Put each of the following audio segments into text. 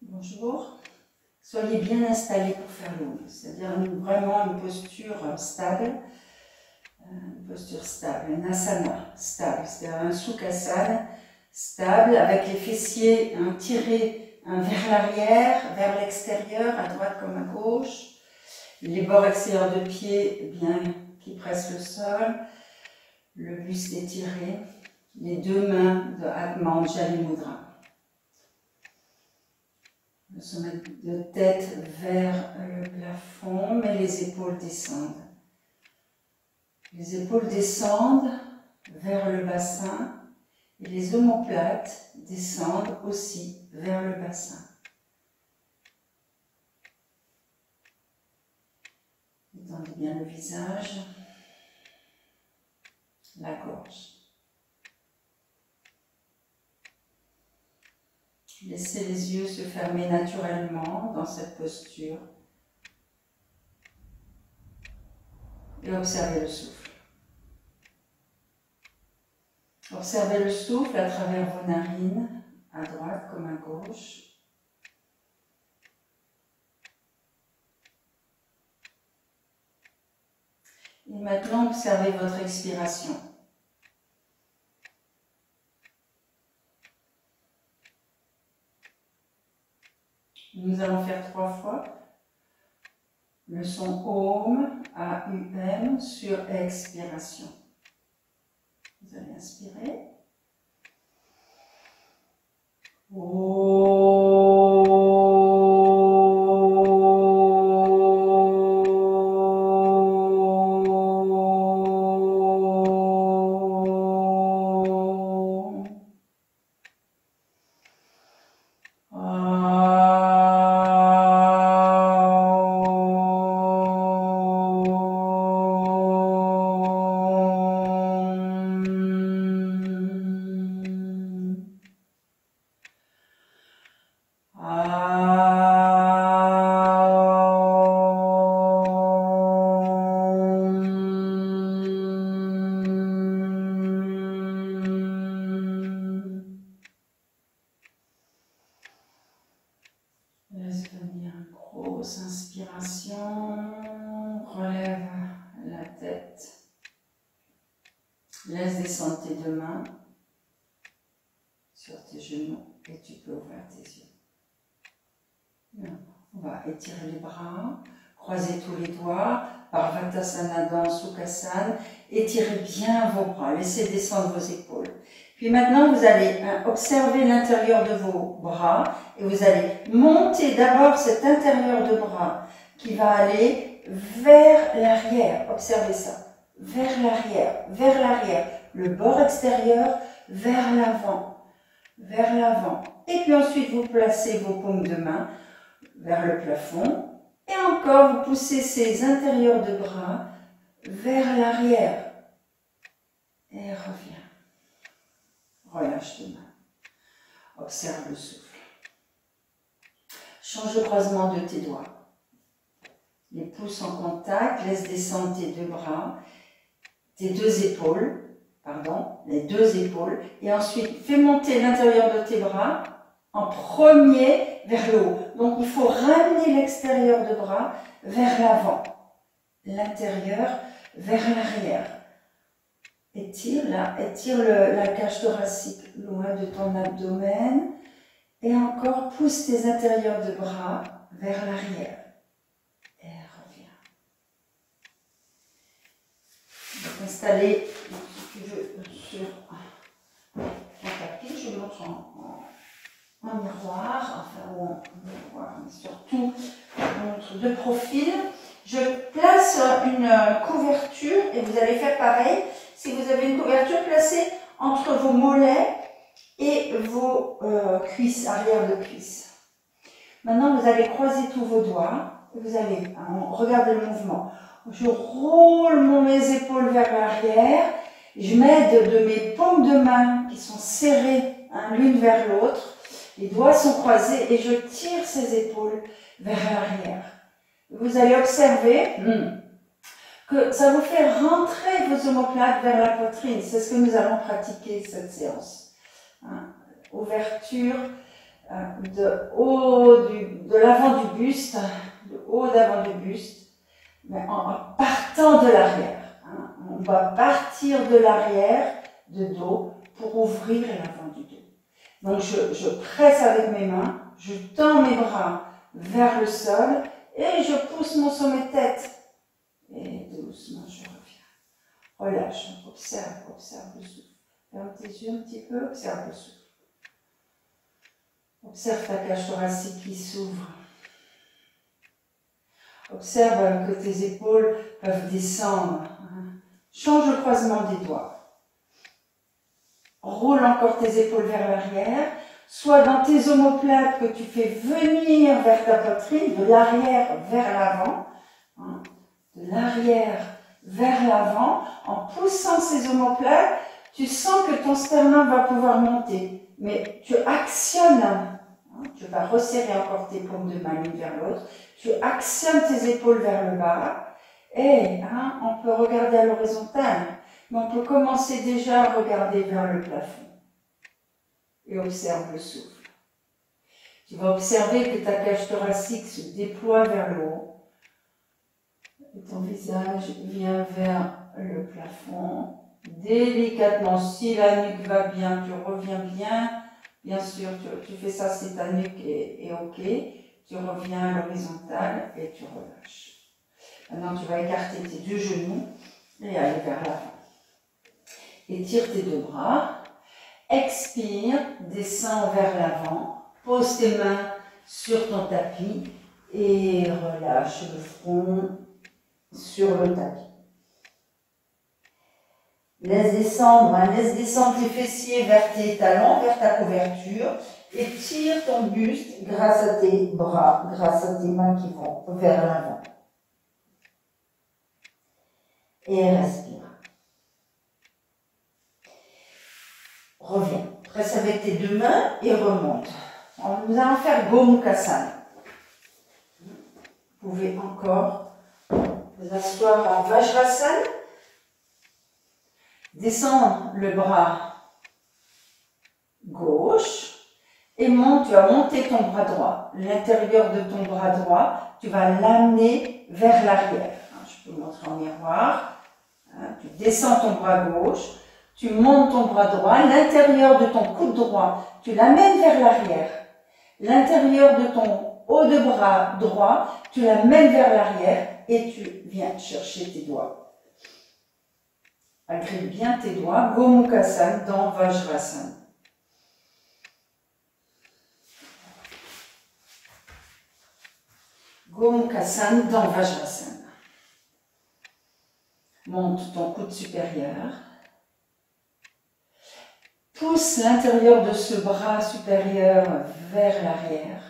Bonjour. Soyez bien installés pour faire l'onde, c'est-à-dire vraiment une posture stable, une asana stable, c'est-à-dire un sukhasana stable avec les fessiers tirés vers l'arrière, vers l'extérieur, à droite comme à gauche, les bords extérieurs de pied bien qui pressent le sol, le buste étiré, les deux mains de Atma Anjali Mudra. Le sommet de tête vers le plafond, mais les épaules descendent. Les épaules descendent vers le bassin et les omoplates descendent aussi vers le bassin. Étendez bien le visage, la gorge. Laissez les yeux se fermer naturellement dans cette posture et observez le souffle. Observez le souffle à travers vos narines, à droite comme à gauche. Et maintenant, observez votre expiration. Nous allons faire 3 fois le son OM, AUM sur expiration. Vous allez inspirer. Laisse venir une grosse inspiration, relève la tête, laisse descendre tes deux mains sur tes genoux et tu peux ouvrir tes yeux. On va étirer les bras, croiser tous les doigts, Parvatasana dans Sukhasana, étirez bien vos bras, laissez descendre vos épaules. Puis maintenant, vous allez observer l'intérieur de vos bras et vous allez monter d'abord cet intérieur de bras qui va aller vers l'arrière. Observez ça. Vers l'arrière, le bord extérieur vers l'avant, Et puis ensuite, vous placez vos paumes de main vers le plafond. Et encore, vous poussez ces intérieurs de bras vers l'arrière. Et reviens. Relâche tes mains. Observe le souffle. Change le croisement de tes doigts. Les pouces en contact, laisse descendre tes deux bras, tes deux épaules, les deux épaules. Et ensuite, fais monter l'intérieur de tes bras en premier vers le haut. Donc, il faut ramener l'extérieur de bras vers l'avant. L'intérieur vers l'arrière. Étire la cage thoracique loin de ton abdomen. Et encore, pousse tes intérieurs de bras vers l'arrière. Et reviens. Donc, installer, si tu veux, sur un tapis, je montre en miroir, mais surtout on montre de profil. Je place une couverture et vous allez faire pareil. Si vous avez une couverture, placée entre vos mollets et vos cuisses, arrière de cuisses. Maintenant, vous allez croiser tous vos doigts. Et vous allez, regardez le mouvement. Je roule mes épaules vers l'arrière. Je m'aide de mes paumes de main qui sont serrées l'une vers l'autre. Les doigts sont croisés et je tire ces épaules vers l'arrière. Vous allez observer que ça vous fait rentrer vos omoplates vers la poitrine. C'est ce que nous allons pratiquer cette séance. Ouverture de l'avant du buste, de haut d'avant du buste, mais en partant de l'arrière. Hein. On va partir de l'arrière, de dos, pour ouvrir l'avant du dos. Donc je presse avec mes mains, je tends mes bras vers le sol et je pousse mon sommet de tête. Et doucement, je reviens. Relâche, observe le souffle. Ferme tes yeux un petit peu, observe le souffle. Observe ta cage thoracique qui s'ouvre. Observe que tes épaules peuvent descendre. Change le croisement des doigts. Roule encore tes épaules vers l'arrière. Soit dans tes omoplates que tu fais venir vers ta poitrine, de l'arrière vers l'avant. De l'arrière vers l'avant. En poussant ces omoplates, tu sens que ton sternum va pouvoir monter. Mais tu actionnes, tu vas resserrer encore tes paumes de main l'une vers l'autre, tu actionnes tes épaules vers le bas, et on peut regarder à l'horizontale, mais on peut commencer déjà à regarder vers le plafond. Et observe le souffle. Tu vas observer que ta cage thoracique se déploie vers le haut, et ton visage vient vers le plafond. Délicatement, si la nuque va bien, tu reviens bien. Bien sûr, tu fais ça si ta nuque est OK. Tu reviens à l'horizontale et tu relâches. Maintenant, tu vas écarter tes deux genoux et aller vers l'avant. Étire tes deux bras. Expire, descends vers l'avant. Pose tes mains sur ton tapis et relâche le front sur le tapis. Laisse descendre tes fessiers vers tes talons, vers ta couverture, et tire ton buste grâce à tes bras, grâce à tes mains qui vont vers l'avant. Et respire. Reviens. Presse avec tes deux mains et remonte. Nous allons faire Gomukhasana. Vous pouvez encore vous asseoir en Vajrasana. Descends le bras gauche et tu vas monter ton bras droit. L'intérieur de ton bras droit, tu vas l'amener vers l'arrière. Je peux montrer en miroir. Tu descends ton bras gauche, tu montes ton bras droit. L'intérieur de ton coude droit, tu l'amènes vers l'arrière. L'intérieur de ton haut de bras droit, tu l'amènes vers l'arrière et tu viens chercher tes doigts. Agrippe bien tes doigts, Gomukhasana dans Vajrasana. Gomukhasana dans Vajrasana. Monte ton coude supérieur. Pousse l'intérieur de ce bras supérieur vers l'arrière.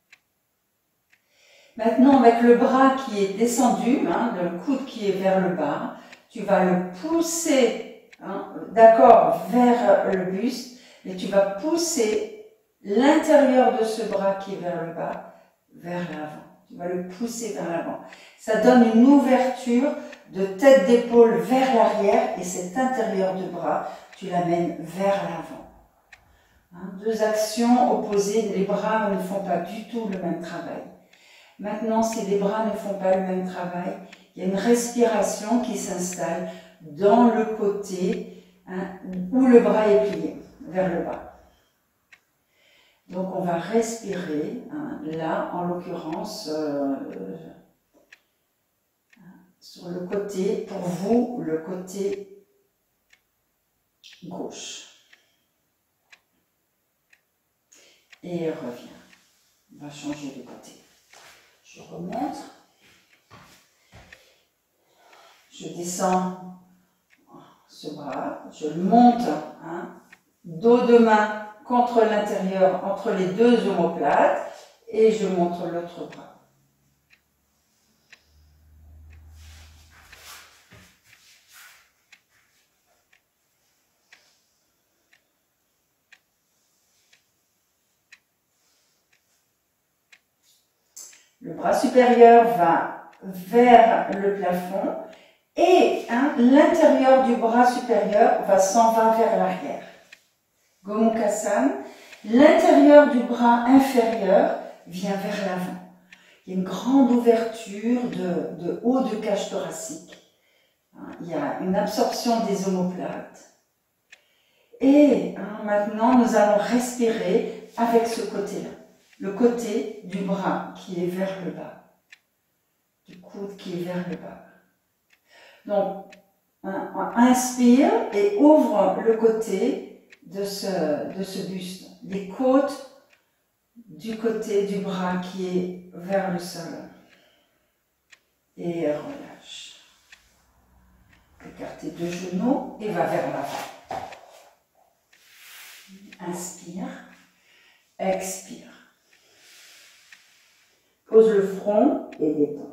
Maintenant, avec le bras qui est descendu, le coude qui est vers le bas, tu vas le pousser, d'accord, vers le buste, et tu vas pousser l'intérieur de ce bras qui est vers le bas, vers l'avant. Tu vas le pousser vers l'avant. Ça donne une ouverture de tête d'épaule vers l'arrière, et cet intérieur de bras, tu l'amènes vers l'avant. Deux actions opposées, les bras ne font pas du tout le même travail. Maintenant, si les bras ne font pas le même travail, il y a une respiration qui s'installe dans le côté où le bras est plié, vers le bas. Donc on va respirer, là en l'occurrence, sur le côté, pour vous, le côté gauche. Et reviens. On va changer de côté. Je remonte. Je descends ce bras, je le monte, dos de main contre l'intérieur, entre les deux omoplates, et je monte l'autre bras. Le bras supérieur va vers le plafond et l'intérieur du bras supérieur s'en va vers l'arrière. Gomukhasana, L'intérieur du bras inférieur vient vers l'avant. Il y a une grande ouverture de haut de cage thoracique. Il y a une absorption des omoplates. Et maintenant, nous allons respirer avec ce côté-là. Le côté du bras qui est vers le bas. Du coude qui est vers le bas. Donc, inspire et ouvre le côté de ce buste. Les côtes du côté du bras qui est vers le sol. Et relâche. Écarte tes deux genoux et va vers l'avant. Inspire. Expire. Pose le front et détends.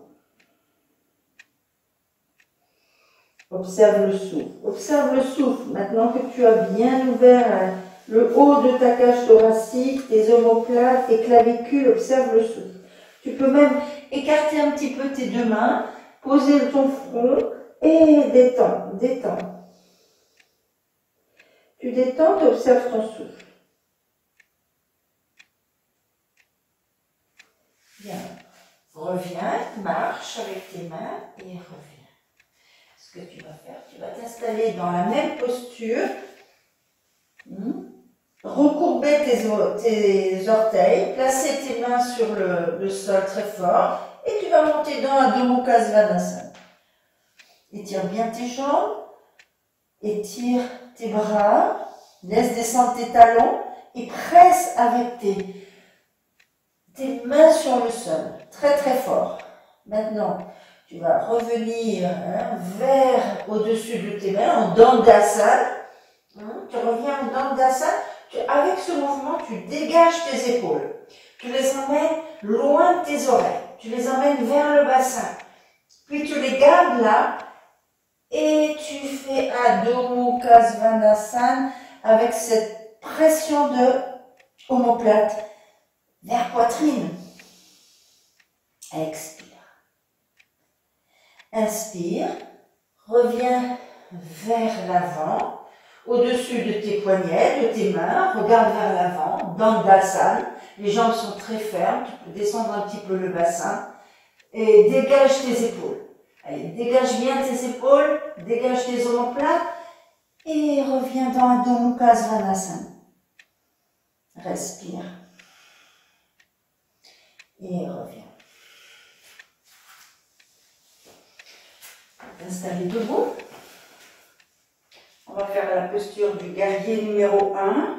Observe le souffle. Observe le souffle. Maintenant que tu as bien ouvert le haut de ta cage thoracique, tes omoplates, tes clavicules, observe le souffle. Tu peux même écarter un petit peu tes deux mains, poser ton front et détends, détends. Tu détends, tu observes ton souffle. Bien. Reviens, marche avec tes mains et reviens. Ce que tu vas faire, tu vas t'installer dans la même posture. Recourber tes orteils, placer tes mains sur le sol très fort et tu vas monter dans Adho Mukha Svanasana. Étire bien tes jambes, étire tes bras, laisse descendre tes talons et presse avec tes mains sur le sol, très très fort. Maintenant, tu vas revenir vers au-dessus de tes mains en Dandasana. Tu reviens en Dandasana. Avec ce mouvement, tu dégages tes épaules. Tu les emmènes loin de tes oreilles. Tu les emmènes vers le bassin. Puis tu les gardes là. Et tu fais Adho Mukha Svanasana avec cette pression de omoplate vers poitrine. Expire. Inspire. Reviens vers l'avant. Au-dessus de tes poignets, de tes mains, regarde vers l'avant, Dandasana. Les jambes sont très fermes, tu peux descendre un petit peu le bassin et dégage tes épaules. Allez, dégage bien tes épaules, dégage tes omoplates et reviens dans Adho Mukha Svanasana. Respire et reviens. Installez debout. On va faire la posture du guerrier numéro 1.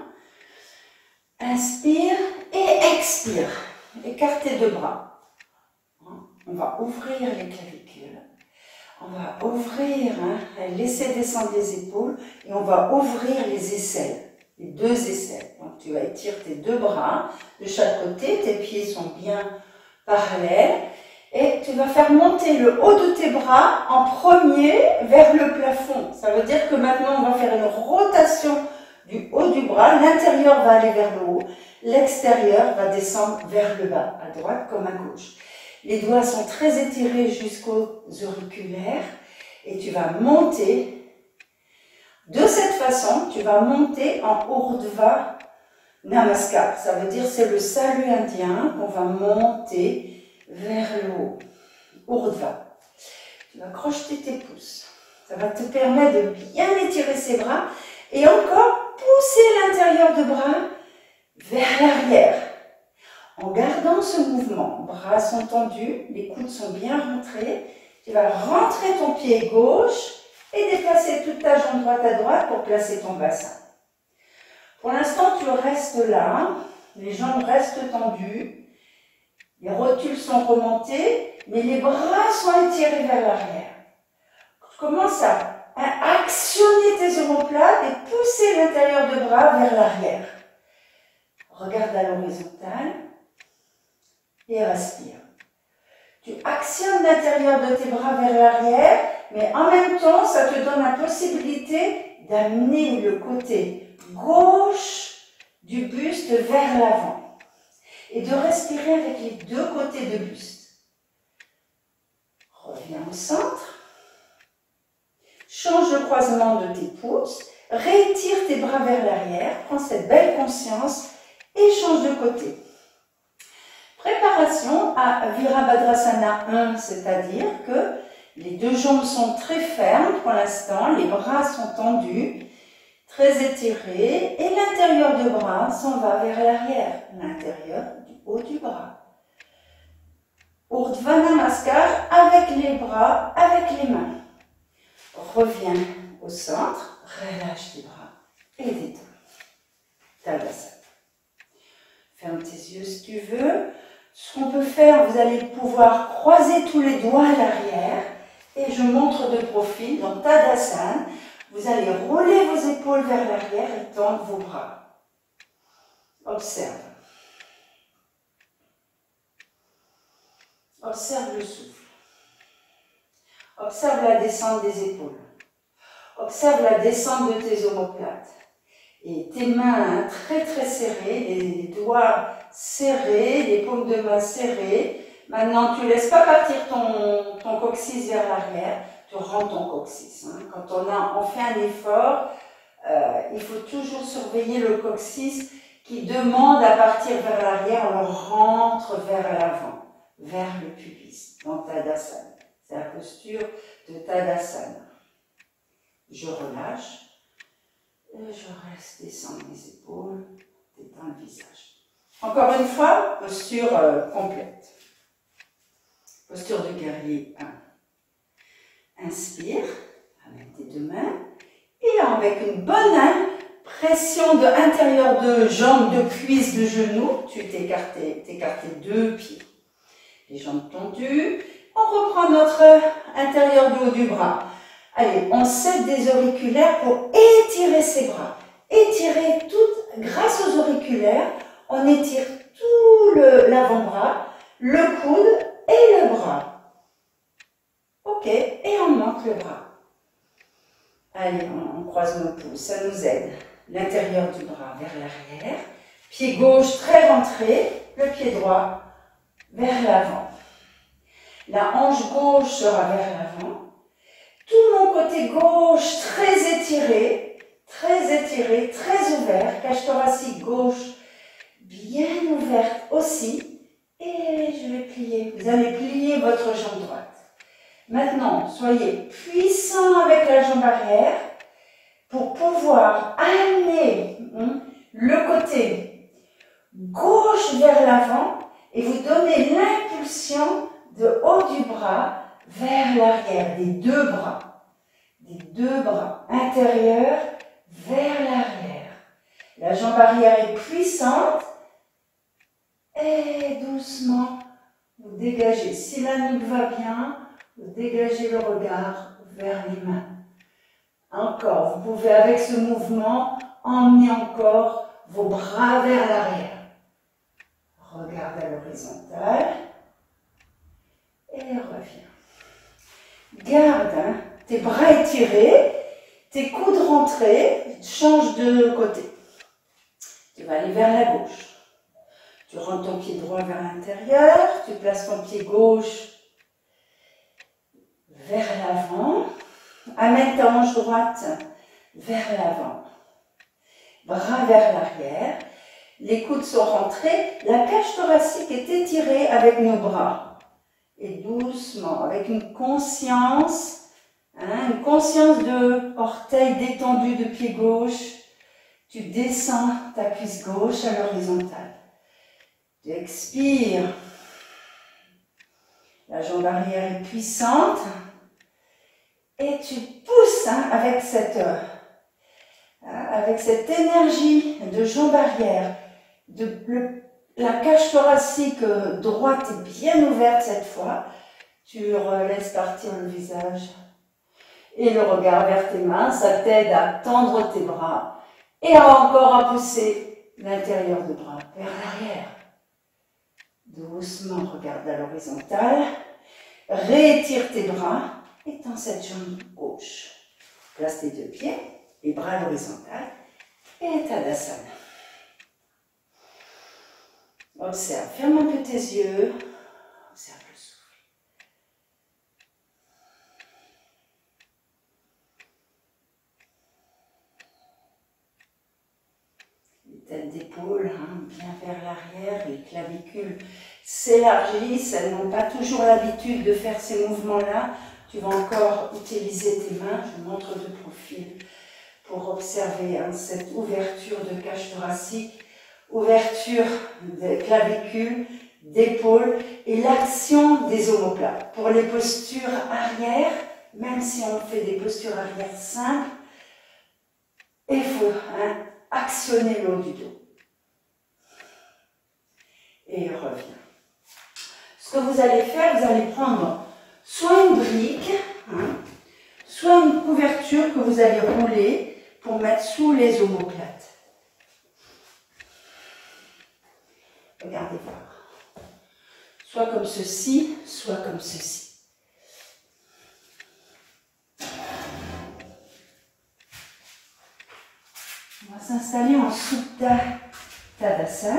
Inspire et expire. Écarte tes deux bras. On va ouvrir les clavicules. On va ouvrir, laisser descendre les épaules et on va ouvrir les aisselles, les deux aisselles. Donc tu vas étirer tes deux bras de chaque côté, tes pieds sont bien parallèles. Et tu vas faire monter le haut de tes bras en premier vers le plafond. Ça veut dire que maintenant, on va faire une rotation du haut du bras. L'intérieur va aller vers le haut. L'extérieur va descendre vers le bas, à droite comme à gauche. Les doigts sont très étirés jusqu'aux auriculaires. Et tu vas monter. De cette façon, tu vas monter en Urdhva Namaskar. Ça veut dire c'est le salut indien qu'on va monter vers le haut. Urdhva. Tu vas crocheter tes pouces. Ça va te permettre de bien étirer ses bras et encore pousser l'intérieur de bras vers l'arrière. En gardant ce mouvement, bras sont tendus, les coudes sont bien rentrés. Tu vas rentrer ton pied gauche et déplacer toute ta jambe droite à droite pour placer ton bassin. Pour l'instant, tu restes là, les jambes restent tendues. Les rotules sont remontées, mais les bras sont étirés vers l'arrière. Commence à actionner tes omoplates et pousser l'intérieur de bras vers l'arrière. Regarde à l'horizontale et respire. Tu actionnes l'intérieur de tes bras vers l'arrière, mais en même temps, ça te donne la possibilité d'amener le côté gauche du buste vers l'avant. Et de respirer avec les deux côtés de buste. Reviens au centre. Change le croisement de tes pouces. Réétire tes bras vers l'arrière. Prends cette belle conscience et change de côté. Préparation à Virabhadrasana 1, c'est-à-dire que les deux jambes sont très fermes pour l'instant, les bras sont tendus, très étirés, et l'intérieur du bras s'en va vers l'arrière, l'intérieur du haut du bras. Urdhva Namaskar avec les bras, avec les mains. Reviens au centre, relâche tes bras et détends. Tadasana. Ferme tes yeux si tu veux. Ce qu'on peut faire, vous allez pouvoir croiser tous les doigts à l'arrière et je montre de profil dans Tadasana. Vous allez rouler vos épaules vers l'arrière et tendre vos bras. Observe. Observe le souffle. Observe la descente des épaules. Observe la descente de tes omoplates. Et tes mains très très serrées, les doigts serrés, les paumes de main serrées. Maintenant, tu ne laisses pas partir ton coccyx vers l'arrière, tu rends ton coccyx. Hein. Quand on fait un effort, il faut toujours surveiller le coccyx qui demande à partir vers l'arrière, on le rentre vers l'avant, vers le pubis, dans Tadasana. C'est la posture de Tadasana. Je relâche. Et je reste, descendre mes épaules, détends le visage. Encore une fois, posture complète. Posture de guerrier 1. Inspire, avec tes deux mains. Et là, avec une bonne pression de intérieur de jambes, de cuisses, de genoux, tu t'écartes deux pieds. Les jambes tendues. On reprend notre intérieur du haut du bras. Allez, on cède des auriculaires pour étirer ses bras. Étirer tout, grâce aux auriculaires, on étire tout l'avant-bras, le coude et le bras. Ok, et on monte le bras. Allez, on croise nos pouces, ça nous aide. L'intérieur du bras vers l'arrière, pied gauche très rentré, le pied droit vers l'avant. La hanche gauche sera vers l'avant. Tout mon côté gauche très étiré, très ouvert. Cage thoracique gauche bien ouverte aussi. Et je vais plier. Vous allez plier votre jambe droite. Maintenant, soyez puissant avec la jambe arrière pour pouvoir amener le côté gauche vers l'avant et vous donner l'impulsion de haut du bras vers l'arrière, des deux bras intérieurs vers l'arrière. La jambe arrière est puissante et doucement vous dégagez. Si la nuque va bien, vous dégagez le regard vers les mains. Encore, vous pouvez avec ce mouvement emmener encore vos bras vers l'arrière. Regarde à l'horizontale et reviens. Garde tes bras étirés, tes coudes rentrés, change de côté. Tu vas aller vers la gauche. Tu rentres ton pied droit vers l'intérieur, tu places ton pied gauche vers l'avant. Amène ta hanche droite vers l'avant. Bras vers l'arrière. Les coudes sont rentrés. La cage thoracique est étirée avec nos bras. Et doucement, avec une conscience de orteil détendu de pied gauche, tu descends ta cuisse gauche à l'horizontale. Tu expires. La jambe arrière est puissante. Et tu pousses avec cette énergie de jambe arrière, la cage thoracique droite est bien ouverte cette fois. Tu laisses partir le visage et le regard vers tes mains. Ça t'aide à tendre tes bras et encore à pousser l'intérieur du bras vers l'arrière. Doucement, regarde à l'horizontale. Réétire tes bras. Étends cette jambe gauche. Place tes deux pieds, les bras à l'horizontale et Tadasana. Observe, ferme un peu tes yeux. Observe le souffle. tête d'épaule, hein, bien vers l'arrière, les clavicules s'élargissent, elles n'ont pas toujours l'habitude de faire ces mouvements-là. Tu vas encore utiliser tes mains, je vous montre de profil pour observer hein, cette ouverture de cage thoracique, ouverture des clavicules, d'épaule et l'action des omoplates. Pour les postures arrière, même si on fait des postures arrière simples, il faut hein, actionner le haut du dos. Et revient. Ce que vous allez faire, vous allez prendre soit une brique, hein, soit une couverture que vous allez rouler pour mettre sous les omoplates. Regardez voir. Soit comme ceci, soit comme ceci. On va s'installer en Supta Tadasana.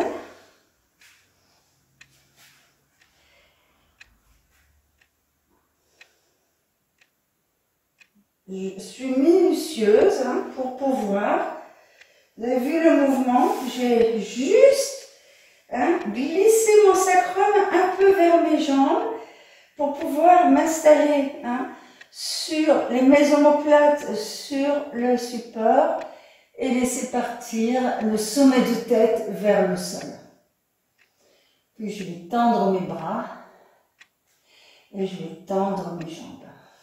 Je suis minutieuse hein, pour pouvoir, vous avez vu le mouvement, j'ai juste hein, glissé mon sacrum un peu vers mes jambes pour pouvoir m'installer hein, sur mes omoplates, sur le support et laisser partir le sommet de tête vers le sol. Puis je vais tendre mes bras et je vais tendre mes jambes.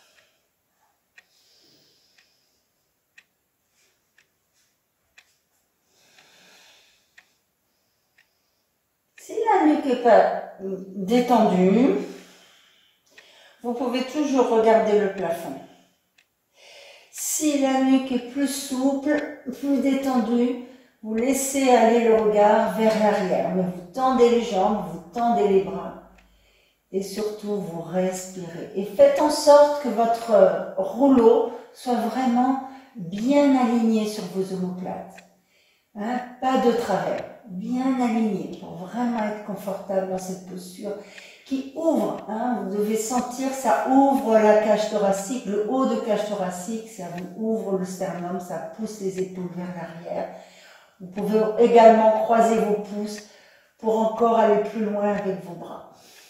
Si la nuque n'est pas détendue, vous pouvez toujours regarder le plafond. Si la nuque est plus souple, plus détendue, vous laissez aller le regard vers l'arrière. Mais vous tendez les jambes, vous tendez les bras. Et surtout, vous respirez. Et faites en sorte que votre rouleau soit vraiment bien aligné sur vos omoplates. Hein, pas de travers, bien aligné pour vraiment être confortable dans cette posture qui ouvre. Hein, vous devez sentir, ça ouvre la cage thoracique, le haut de cage thoracique, ça vous ouvre le sternum, ça pousse les épaules vers l'arrière. Vous pouvez également croiser vos pouces pour encore aller plus loin avec vos bras.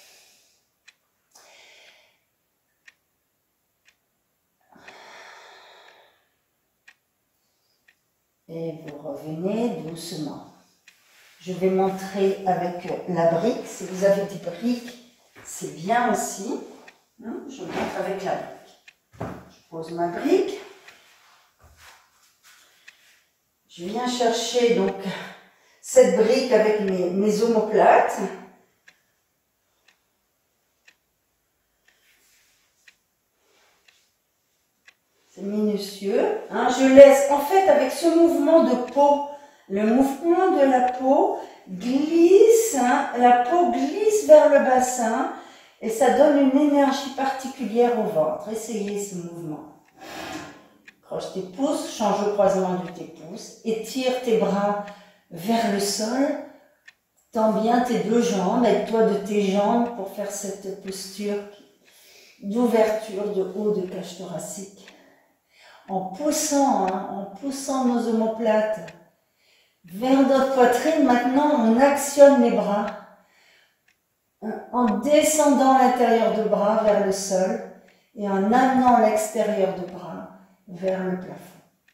Et vous revenez doucement. Je vais montrer avec la brique. Si vous avez des briques, c'est bien aussi. Je montre avec la brique. Je pose ma brique. Je viens chercher donc cette brique avec mes omoplates. C'est minutieux. Hein. Je laisse, en fait, avec ce mouvement de peau, le mouvement de la peau glisse, hein, la peau glisse vers le bassin et ça donne une énergie particulière au ventre. Essayez ce mouvement. Croche tes pouces, change le croisement de tes pouces, étire tes bras vers le sol, tends bien tes deux jambes, aide-toi de tes jambes pour faire cette posture d'ouverture de haut de cage thoracique. En poussant nos omoplates vers notre poitrine, maintenant on actionne les bras en descendant l'intérieur de bras vers le sol et en amenant l'extérieur de bras vers le plafond.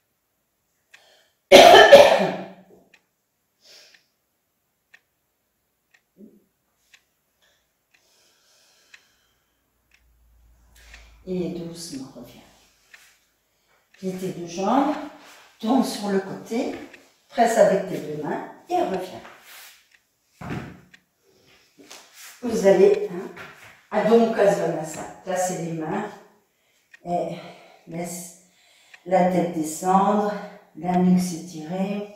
Et doucement reviens. Plie tes deux jambes, tourne sur le côté, presse avec tes deux mains et reviens. Vous allez à Adho Mukha Svanasana. Placez les mains et laisse la tête descendre, la nuque s'étirer.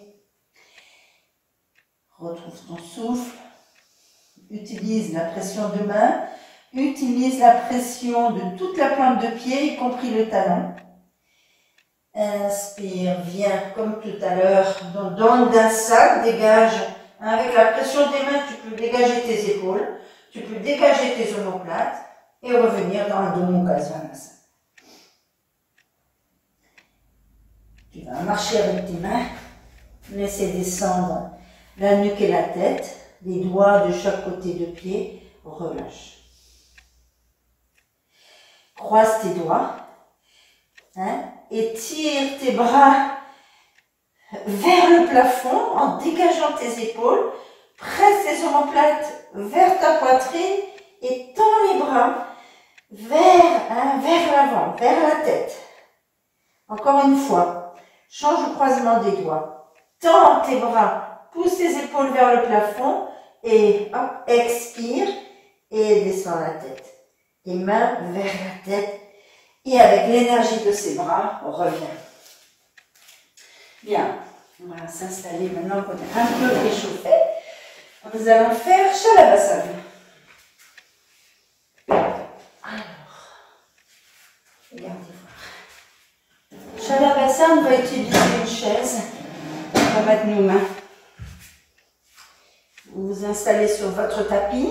Retrouve ton souffle. Utilise la pression de main. Utilise la pression de toute la pointe de pied, y compris le talon. Inspire, viens comme tout à l'heure, donne d'un sac, dégage. Avec la pression des mains, tu peux dégager tes épaules, tu peux dégager tes omoplates et revenir dans Adho Mukha Svanasana. Tu vas marcher avec tes mains Laissez descendre la nuque et la tête. Les doigts de chaque côté de pied. Relâche. Croise tes doigts. Étire tes bras vers le plafond en dégageant tes épaules. Presse tes omoplates vers ta poitrine et tends les bras vers l'avant, vers la tête. Encore une fois, change le croisement des doigts. Tends tes bras, pousse tes épaules vers le plafond et hop, expire et descends la tête. Les mains vers la tête et avec l'énergie de ses bras, on revient. Bien, on va s'installer maintenant qu'on est un peu réchauffé. Nous allons faire Shalabhasana. Alors, regardez voir. Shalabhasana, on va utiliser une chaise. On va mettre nos mains. Vous vous installez sur votre tapis.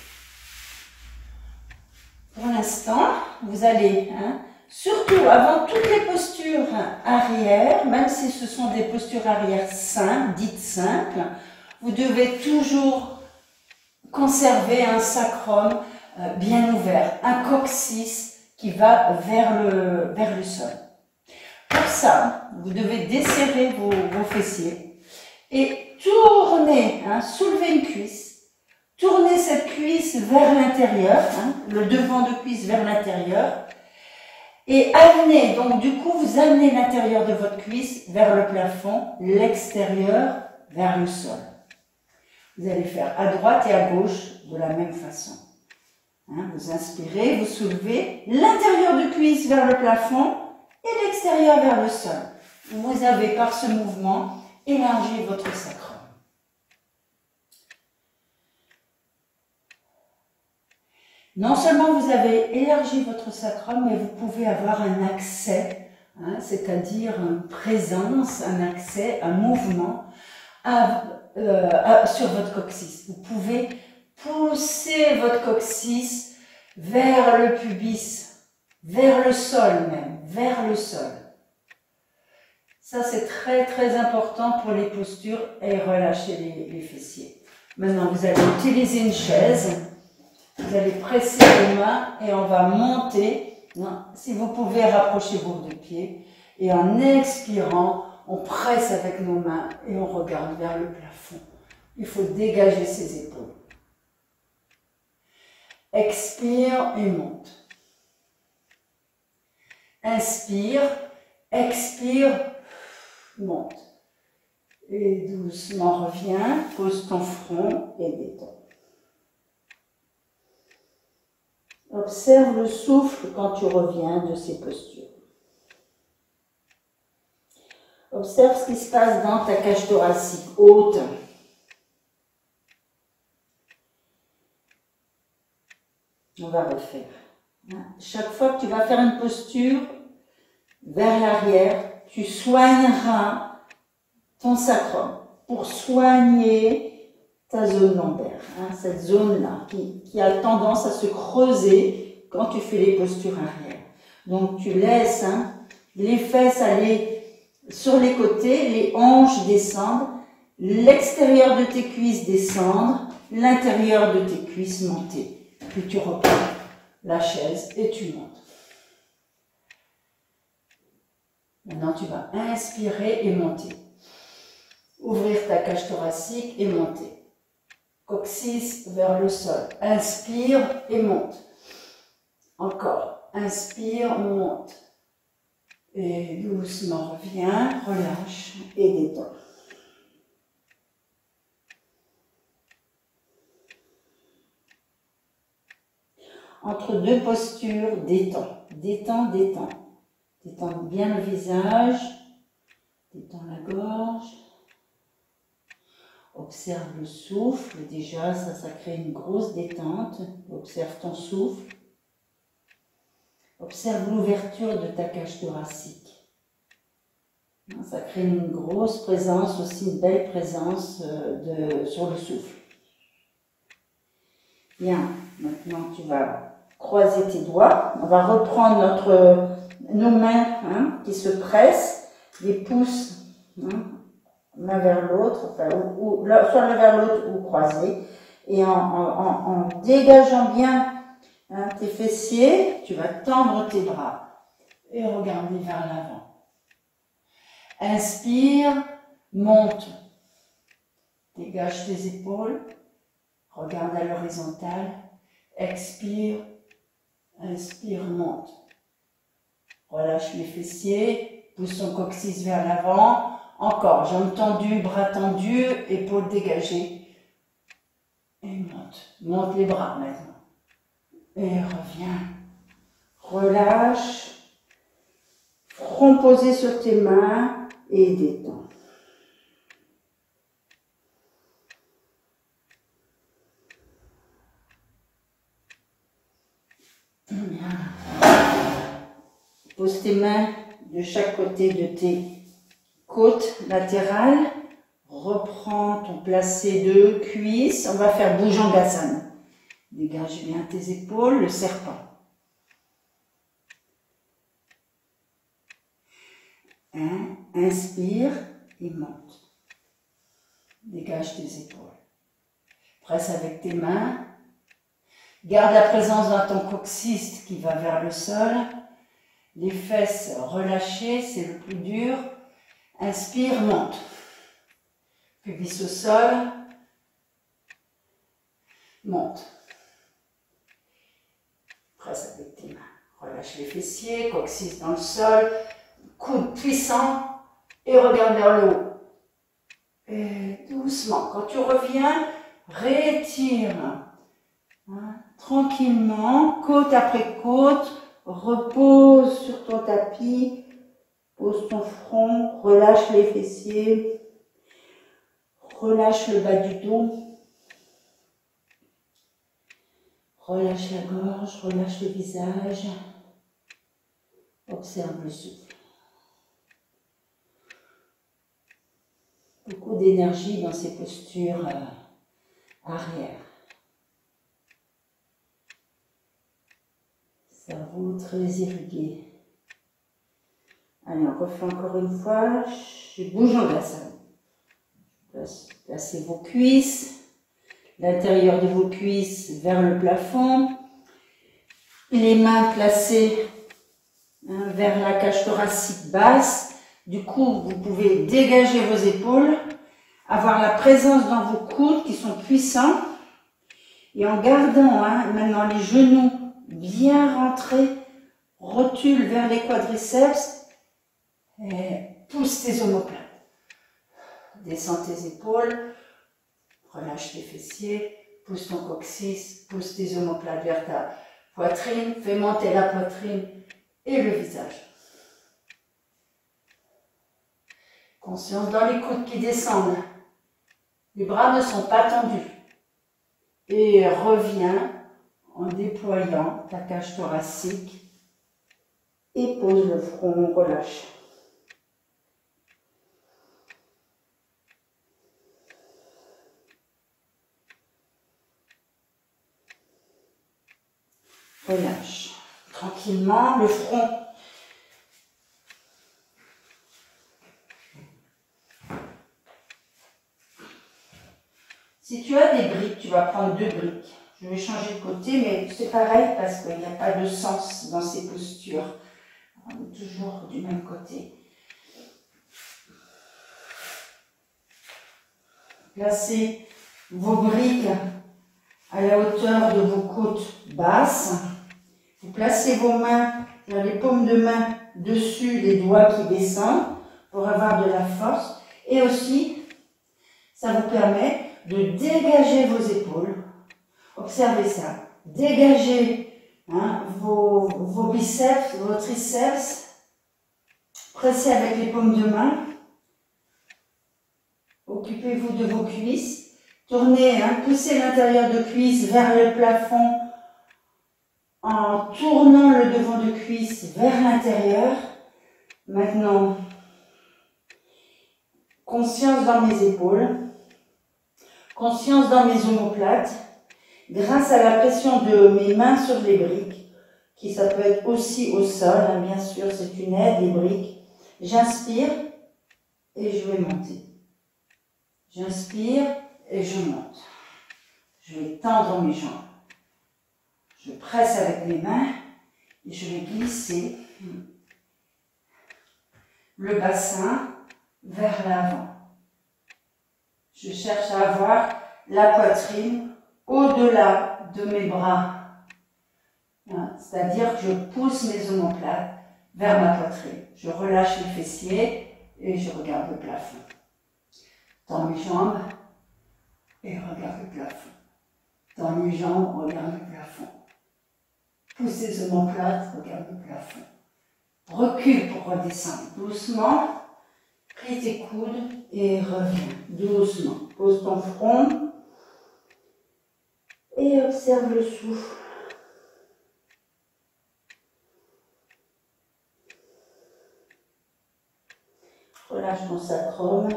Pour l'instant, vous allez, surtout avant toutes les postures arrière, même si ce sont des postures arrière simples, dites simples, vous devez toujours conserver un sacrum bien ouvert, un coccyx qui va vers le sol. Pour ça, vous devez desserrer vos fessiers et tourner, soulever une cuisse. Tournez cette cuisse vers l'intérieur, le devant de cuisse vers l'intérieur. Et amenez, donc du coup, vous amenez l'intérieur de votre cuisse vers le plafond, l'extérieur vers le sol. Vous allez faire à droite et à gauche de la même façon. Vous inspirez, vous soulevez l'intérieur de cuisse vers le plafond et l'extérieur vers le sol. Vous avez par ce mouvement élargi votre sacrum. Non seulement vous avez élargi votre sacrum, mais vous pouvez avoir un accès, c'est-à-dire une présence, un accès, un mouvement sur votre coccyx. Vous pouvez pousser votre coccyx vers le pubis, vers le sol même, vers le sol. Ça, c'est très très important pour les postures et relâcher les fessiers. Maintenant, vous allez utiliser une chaise. Vous allez presser les mains et on va monter. Si vous pouvez rapprocher vos deux pieds. Et en expirant, on presse avec nos mains et on regarde vers le plafond. Il faut dégager ses épaules. Expire et monte. Inspire, expire, monte. Et doucement reviens, pose ton front et détends. Observe le souffle quand tu reviens de ces postures. Observe ce qui se passe dans ta cage thoracique haute. On va refaire. Chaque fois que tu vas faire une posture vers l'arrière, tu soigneras ton sacrum pour soigner ta zone lombaire, cette zone-là qui a tendance à se creuser quand tu fais les postures arrière. Donc tu laisses les fesses aller sur les côtés, les hanches descendre, l'extérieur de tes cuisses descendre, l'intérieur de tes cuisses monter. Puis tu reprends la chaise et tu montes. Maintenant tu vas inspirer et monter. Ouvrir ta cage thoracique et monter. Coccyx vers le sol. Inspire et monte. Encore. Inspire, monte. Et doucement reviens, relâche et détends. Entre deux postures, détends. Détends, détends. Détends bien le visage. Détends la gorge. Observe le souffle, déjà ça crée une grosse détente. Observe ton souffle. Observe l'ouverture de ta cage thoracique. Ça crée une grosse présence, aussi une belle présence sur le souffle. Bien, maintenant tu vas croiser tes doigts. On va reprendre nos mains qui se pressent, les pouces l'un vers l'autre, enfin, soit l'un vers l'autre ou croisés. Et en dégageant bien hein, tes fessiers, tu vas tendre tes bras et regarder vers l'avant. Inspire, monte, dégage tes épaules, regarde à l'horizontale, expire, inspire, monte. Relâche les fessiers, pousse ton coccyx vers l'avant, encore, jambes tendues, bras tendus, épaules dégagées. Et monte, monte les bras maintenant. Et reviens. Relâche. Front posé sur tes mains et détends. Bien. Pose tes mains de chaque côté de tes côtes latérales. Reprends ton placé de cuisse. On va faire Bhujangasana. Dégage bien tes épaules, le serpent. Inspire et monte. Dégage tes épaules. Presse avec tes mains. Garde la présence dans ton coccyx qui va vers le sol. Les fesses relâchées, c'est le plus dur. Inspire, monte. Pubis au sol. Monte. Presse avec tes mains. Relâche les fessiers, coccyx dans le sol. Coude puissant et regarde vers le haut. Et doucement, quand tu reviens, réétire. Hein, tranquillement, côte après côte, repose sur ton tapis, pose ton front, relâche les fessiers, relâche le bas du dos, relâche la gorge, relâche le visage, observe le souffle. Beaucoup d'énergie dans ces postures arrière. Cerveau très irrigué. Allez, on refait encore une fois. Je bouge en bassin. Placez vos cuisses, l'intérieur de vos cuisses vers le plafond. Les mains placées hein, vers la cage thoracique basse. Du coup, vous pouvez dégager vos épaules, avoir la présence dans vos coudes qui sont puissants. Et en gardant hein, maintenant les genoux bien rentrés, rotule vers les quadriceps et pousse tes omoplates. Descends tes épaules, relâche tes fessiers, pousse ton coccyx, pousse tes omoplates vers ta poitrine, fais monter la poitrine et le visage. Conscience dans les coudes qui descendent. Les bras ne sont pas tendus. Et reviens en déployant ta cage thoracique et pose le front, relâche. Relâche. Tranquillement, le front. Si tu as des briques, tu vas prendre 2 briques. Je vais changer de côté, mais c'est pareil parce qu'il n'y a pas de sens dans ces postures. On est toujours du même côté. Placez vos briques à la hauteur de vos côtes basses. Vous placez vos mains, les paumes de main dessus les doigts qui descendent pour avoir de la force. Et aussi, ça vous permet de dégager vos épaules. Observez ça. Dégagez hein, vos biceps, vos triceps. Pressez avec les paumes de main. Occupez-vous de vos cuisses. Tournez, hein, poussez l'intérieur de cuisse vers le plafond en tournant le devant de cuisse vers l'intérieur. Maintenant, conscience dans mes épaules. Conscience dans mes omoplates, grâce à la pression de mes mains sur les briques, qui ça peut être aussi au sol, hein, bien sûr, c'est une aide, les briques. J'inspire et je vais monter. J'inspire et je monte. Je vais tendre mes jambes. Je presse avec mes mains et je vais glisser le bassin vers l'avant. Je cherche à avoir la poitrine au-delà de mes bras. C'est-à-dire que je pousse mes omoplates vers ma poitrine. Je relâche les fessiers et je regarde le plafond. Tends mes jambes et regarde le plafond. Tends mes jambes, regarde le plafond. Pousse les omoplates, regarde le plafond. Recule pour redescendre doucement. Plie tes coudes et reviens doucement. Pose ton front et observe le souffle. Relâche ton sacrum.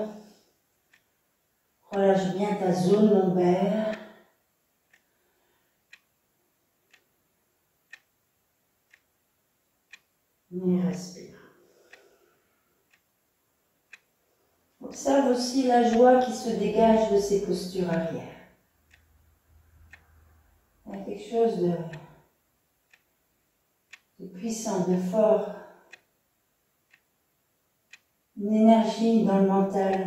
Relâche bien ta zone lombaire. Et respire. Observe aussi la joie qui se dégage de ces postures arrière. Il y a quelque chose de puissant, de fort. Une énergie dans le mental.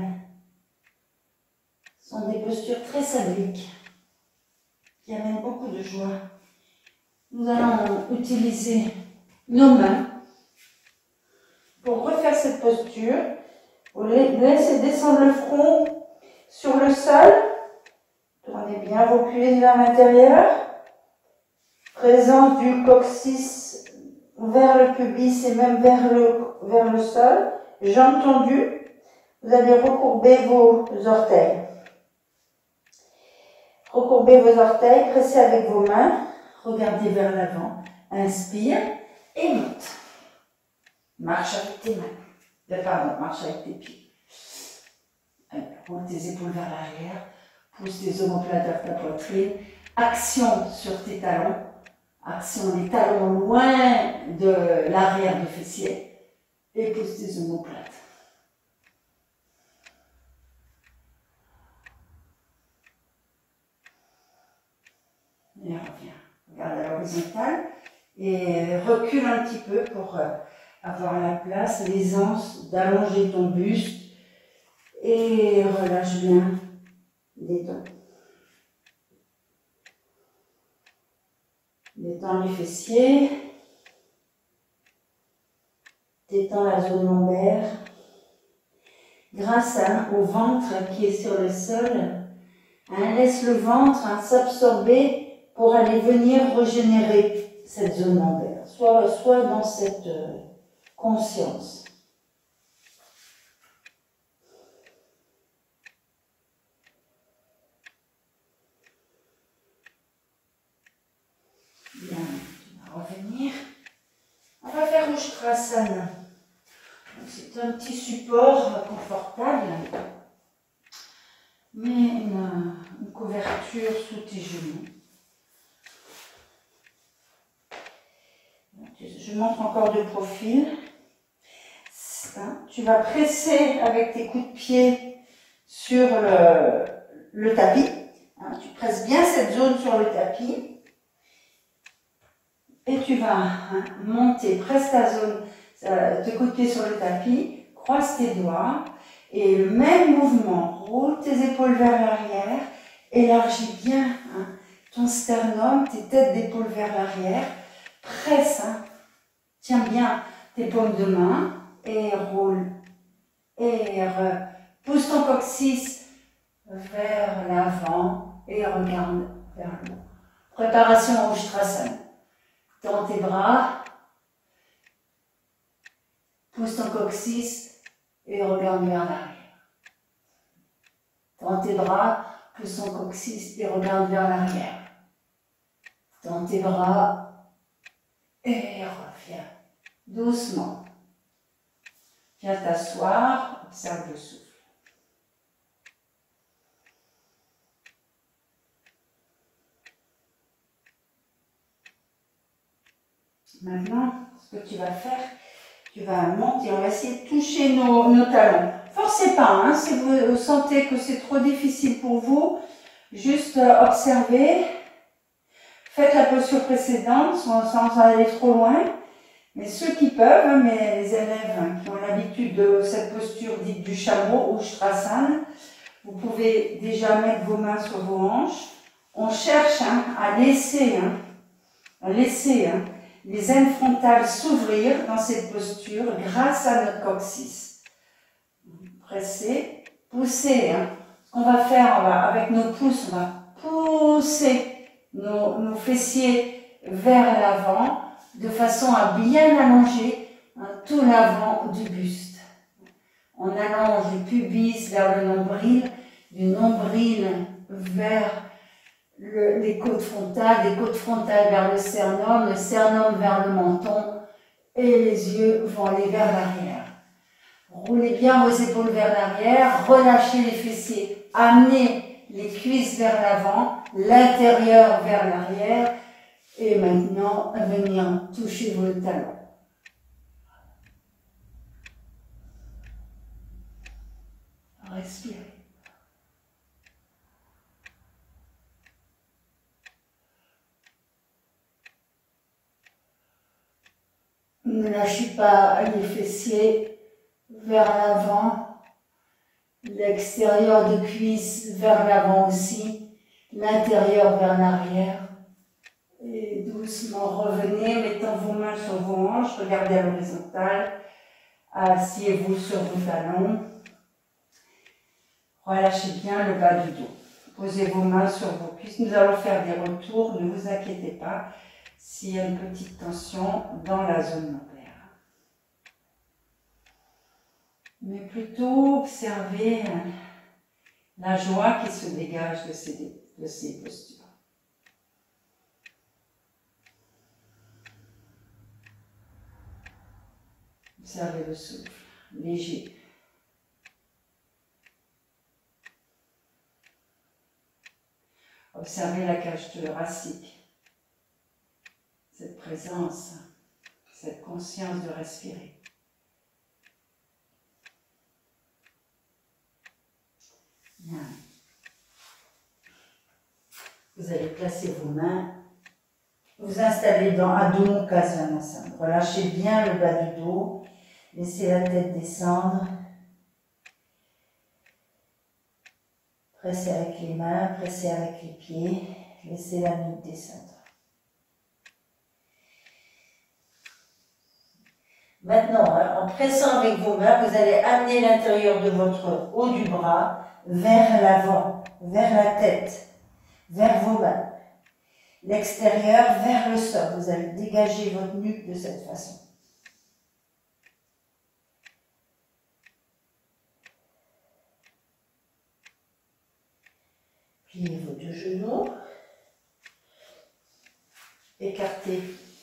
Ce sont des postures très sabliques qui amènent beaucoup de joie. Nous allons utiliser nos mains pour refaire cette posture. Vous laissez descendre le front sur le sol. Tournez bien vos cuisses vers l'intérieur. Présence du coccyx vers le pubis et même vers le sol. Jambes tendues. Vous allez recourber vos orteils. Recourbez vos orteils, pressez avec vos mains. Regardez vers l'avant. Inspire et monte. Marche avec tes mains. Pardon, marche avec tes pieds. Roule tes épaules vers l'arrière. Pousse tes omoplates vers ta poitrine. Action sur tes talons. Action des talons loin de l'arrière du fessier. Et pousse tes omoplates. Et reviens. Regarde à l'horizontale. Et recule un petit peu pour avoir la place, l'aisance d'allonger ton buste. Et relâche bien. Détends. Détends les fessiers. Détends la zone lombaire. Grâce au ventre qui est sur le sol, laisse le ventre s'absorber pour aller venir régénérer cette zone lombaire. Soit dans cette conscience. Bien, tu vas revenir. On va faire Ushtrasana. C'est un petit support confortable. Mets une couverture sous tes genoux. Je montre encore de profil. Tu vas presser avec tes coups de pied sur le tapis. Tu presses bien cette zone sur le tapis. Et tu vas monter, presse ta zone, tes coups de pied sur le tapis, croise tes doigts. Et le même mouvement, roule tes épaules vers l'arrière, élargis bien ton sternum, tes têtes d'épaules vers l'arrière, presse, tiens bien tes paumes de main et roule. Et pousse ton coccyx vers l'avant et regarde vers le haut. Préparation au Ushtrasana. Tends tes bras, pousse ton coccyx et regarde vers l'arrière. Tends tes bras, pousse ton coccyx et regarde vers l'arrière. Tends tes bras et reviens doucement. Viens t'asseoir, observe le souffle. Maintenant, ce que tu vas faire, tu vas monter, on va essayer de toucher nos talons. Force forcez pas, hein, si vous sentez que c'est trop difficile pour vous, juste observez, faites la posture précédente sans aller trop loin. Mais ceux qui peuvent, hein, mais les élèves hein, qui ont l'habitude de cette posture dite du chameau ou Strasana, vous pouvez déjà mettre vos mains sur vos hanches. On cherche hein, à laisser les aines frontales s'ouvrir dans cette posture grâce à notre coccyx. Pressez, poussez. Hein. Ce qu'on va faire, avec nos pouces, on va pousser nos fessiers vers l'avant de façon à bien allonger hein, tout l'avant du buste. On allonge du pubis vers le nombril, du nombril vers les côtes frontales, des côtes frontales vers le sternum vers le menton, et les yeux vont aller vers l'arrière. Roulez bien vos épaules vers l'arrière, relâchez les fessiers, amenez les cuisses vers l'avant, l'intérieur vers l'arrière, et maintenant venir toucher vos talons. Respirez. Ne lâchez pas les fessiers vers l'avant, l'extérieur de cuisse vers l'avant aussi, l'intérieur vers l'arrière. Et doucement revenez, mettant vos mains sur vos hanches, regardez à l'horizontale, asseyez-vous sur vos talons. Relâchez bien le bas du dos. Posez vos mains sur vos cuisses. Nous allons faire des retours, ne vous inquiétez pas s'il y a une petite tension dans la zone lombaire. Mais plutôt observez la joie qui se dégage de ces postures. Observez le souffle, léger. Observez la cage thoracique, cette présence, cette conscience de respirer. Bien. Vous allez placer vos mains, vous installez dans Adho Mukha Svanasana. Relâchez bien le bas du dos, laissez la tête descendre. Pressez avec les mains, pressez avec les pieds, laissez la nuque descendre. Maintenant, en pressant avec vos mains, vous allez amener l'intérieur de votre haut du bras vers l'avant, vers la tête, vers vos mains. L'extérieur vers le sol. Vous allez dégager votre nuque de cette façon. Pliez vos deux genoux, écartez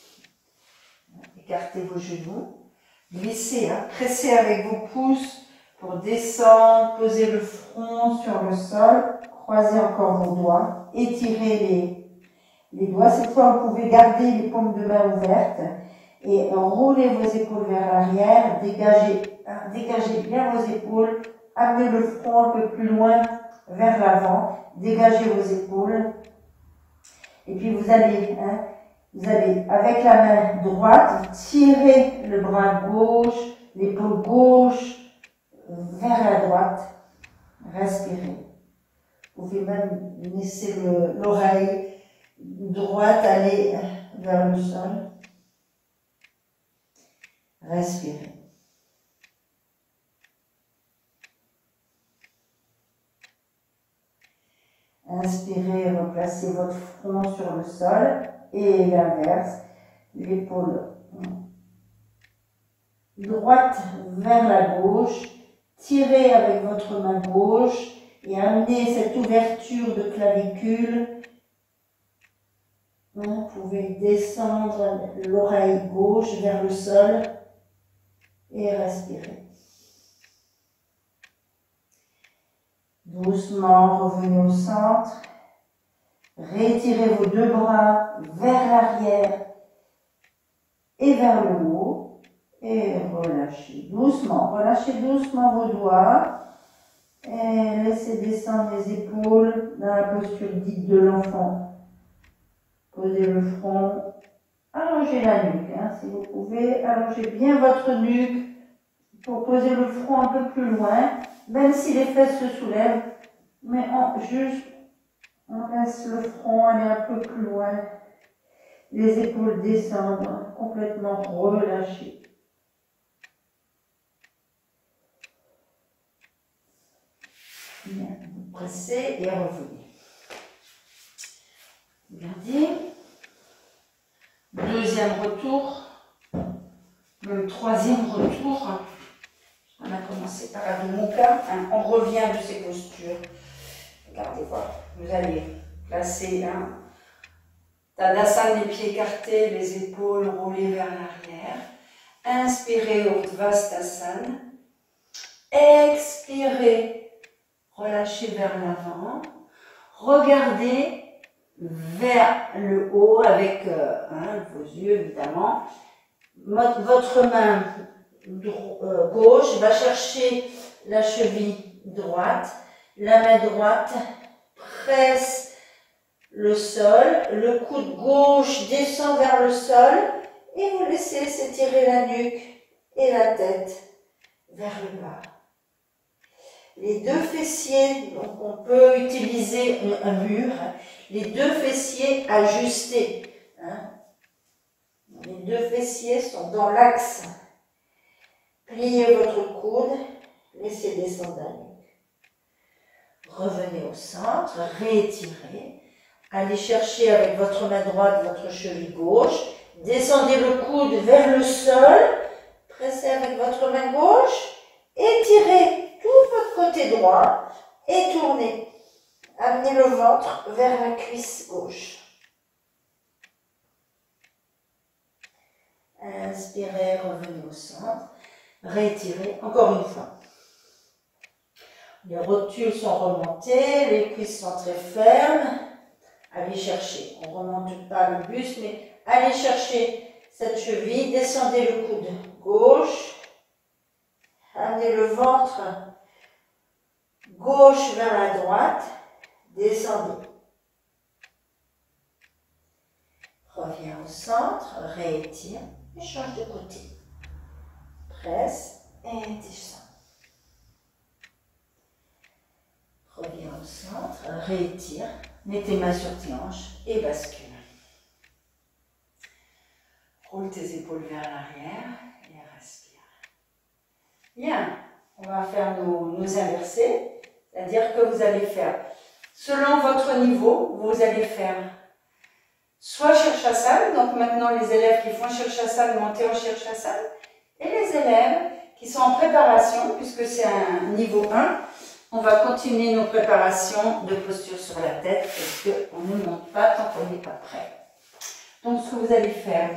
vos genoux, glissez, pressez avec vos pouces pour descendre, posez le front sur le sol, croisez encore vos doigts, étirez les doigts. Cette fois, vous pouvez garder les paumes de main ouvertes et enroulez vos épaules vers l'arrière, dégagez bien vos épaules, amenez le front un peu plus loin vers l'avant. Dégagez vos épaules et puis vous allez avec la main droite tirer le bras gauche, l'épaule gauche vers la droite. Respirez. Vous pouvez même laisser l'oreille droite aller vers le sol. Respirez. Inspirez, replacez votre front sur le sol et l'inverse, l'épaule droite vers la gauche, tirez avec votre main gauche et amenez cette ouverture de clavicule. Vous pouvez descendre l'oreille gauche vers le sol et respirer. Doucement, revenez au centre. Retirez vos deux bras vers l'arrière et vers le haut. Et relâchez doucement vos doigts. Et laissez descendre les épaules dans la posture dite de l'enfant. Posez le front. Allongez la nuque, hein, si vous pouvez. Allongez bien votre nuque pour poser le front un peu plus loin, même si les fesses se soulèvent. Mais on laisse le front aller un peu plus loin. Les épaules descendent, complètement relâchées. Bien, vous pressez et revenez. Regardez. Deuxième retour. Le troisième retour. On a commencé par la Mukha. On revient de ces postures. Regardez, voilà. Vous allez placer Tadasana, les pieds écartés, les épaules roulées vers l'arrière. Inspirez, Urdhvastasana. Expirez, relâchez vers l'avant. Regardez vers le haut avec vos yeux évidemment. Votre main gauche va chercher la cheville droite. La main droite presse le sol. Le coude gauche descend vers le sol. Et vous laissez s'étirer la nuque et la tête vers le bas. Les deux fessiers, donc on peut utiliser un mur, les deux fessiers ajustés. Hein. Les deux fessiers sont dans l'axe. Pliez votre coude, laissez descendre la nuque. Revenez au centre, réétirez. Allez chercher avec votre main droite votre cheville gauche. Descendez le coude vers le sol. Pressez avec votre main gauche. Étirez tout votre côté droit et tournez. Amenez le ventre vers la cuisse gauche. Inspirez, revenez au centre. Réétirez, encore une fois. Les rotules sont remontées, les cuisses sont très fermes. Allez chercher, on ne remonte pas le buste, mais allez chercher cette cheville, descendez le coude gauche. Amenez le ventre gauche vers la droite, descendez. Reviens au centre, réétire et change de côté. Presse et descend. Reviens au centre, réétire, mets tes mains sur tes hanches et bascule. Roule tes épaules vers l'arrière et respire. Bien, on va faire nos inversés, c'est-à-dire que vous allez faire, selon votre niveau, vous allez faire soit Shirshasana, donc maintenant les élèves qui font Shirshasana, monter en Shirshasana, et les élèves qui sont en préparation, puisque c'est un niveau 1, on va continuer nos préparations de posture sur la tête, parce qu'on ne monte pas tant qu'on n'est pas prêt. Donc ce que vous allez faire,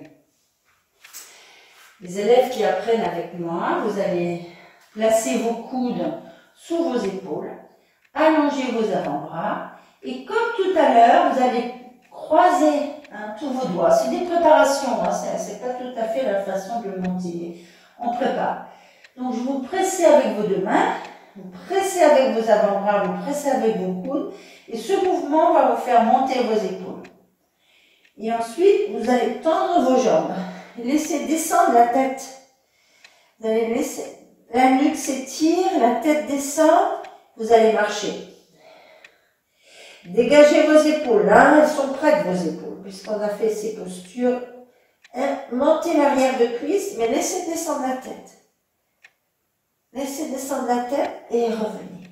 les élèves qui apprennent avec moi, vous allez placer vos coudes sous vos épaules, allonger vos avant-bras, et comme tout à l'heure, vous allez croiser tous vos doigts. C'est des préparations, c'est pas tout à fait la façon de le monter. On prépare. Donc, vous pressez avec vos deux mains, vous pressez avec vos avant-bras, vous pressez avec vos coudes, et ce mouvement va vous faire monter vos épaules. Et ensuite, vous allez tendre vos jambes, laissez descendre la tête. Vous allez laisser la nuque s'étire, la tête descend, vous allez marcher. Dégagez vos épaules, là, elles sont prêtes vos épaules, puisqu'on a fait ces postures. Montez l'arrière de cuisse, mais laissez descendre la tête. Laissez descendre la tête et revenez.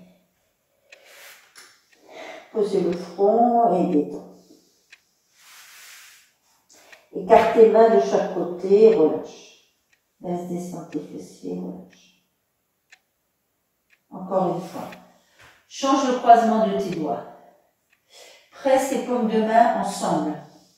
Posez le front et détendez. Écartez les mains de chaque côté, relâche. Laisse descendre tes fessiers, relâche. Encore une fois. Change le croisement de tes doigts. Presse les paumes de main ensemble.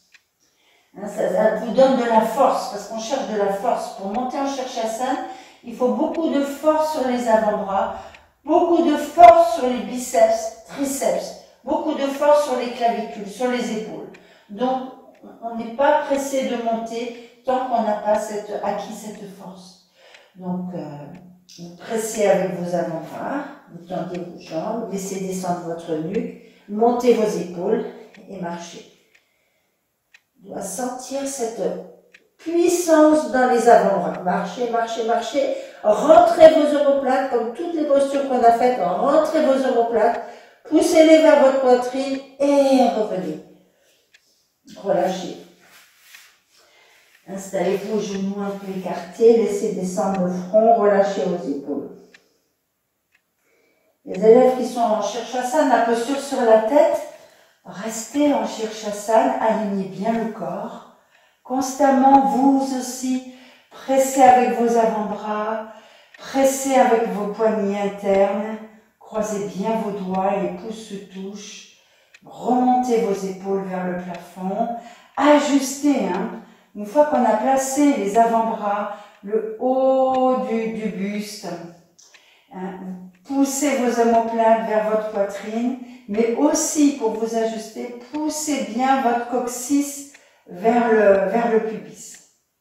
Ça vous donne de la force, parce qu'on cherche de la force. Pour monter en Shirshasana, il faut beaucoup de force sur les avant-bras, beaucoup de force sur les biceps, triceps, beaucoup de force sur les clavicules, sur les épaules. Donc, on n'est pas pressé de monter tant qu'on n'a pas acquis cette force. Donc, vous pressez avec vos avant-bras, Vous tendez vos jambes, laissez descendre votre nuque, montez vos épaules et marchez. On doit sentir cette puissance dans les avant-bras. Marchez, marchez, marchez. Rentrez vos omoplates, comme toutes les postures qu'on a faites. Rentrez vos omoplates. Poussez-les vers votre poitrine et revenez. Relâchez. Installez-vous, genoux un peu écartés. Laissez descendre le front. Relâchez vos épaules. Les élèves qui sont en Shirshasana, la posture sur la tête, restez en Shirshasana, alignez bien le corps. Constamment, vous aussi, pressez avec vos avant-bras, pressez avec vos poignets internes, croisez bien vos doigts, les pouces se touchent, remontez vos épaules vers le plafond, ajustez. Une fois qu'on a placé les avant-bras, le haut du buste, poussez vos omoplates vers votre poitrine, mais aussi pour vous ajuster, poussez bien votre coccyx vers le pubis.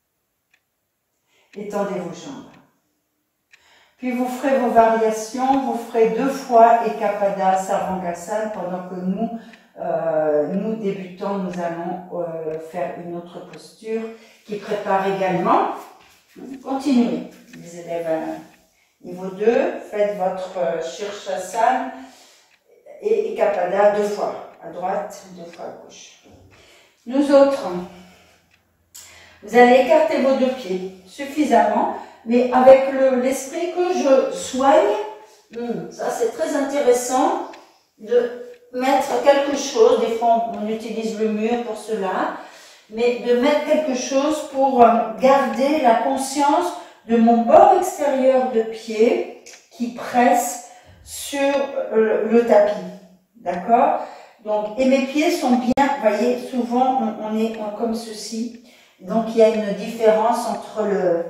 Étendez vos jambes. Puis vous ferez vos variations, vous ferez 2 fois Ekapada Sarvangasana pendant que nous débutants, nous allons faire une autre posture qui prépare également. Continuez, les élèves. Niveau 2, faites votre Shirshasana et Ekapada 2 fois à droite, 2 fois à gauche. Nous autres, vous allez écarter vos 2 pieds suffisamment, mais avec l'esprit que je soigne. Ça c'est très intéressant de mettre quelque chose, des fois on utilise le mur pour cela, mais de mettre quelque chose pour garder la conscience de mon bord extérieur de pied qui presse sur le tapis. D'accord? Donc, et mes pieds sont bien, vous voyez, souvent on est comme ceci. Donc il y a une différence entre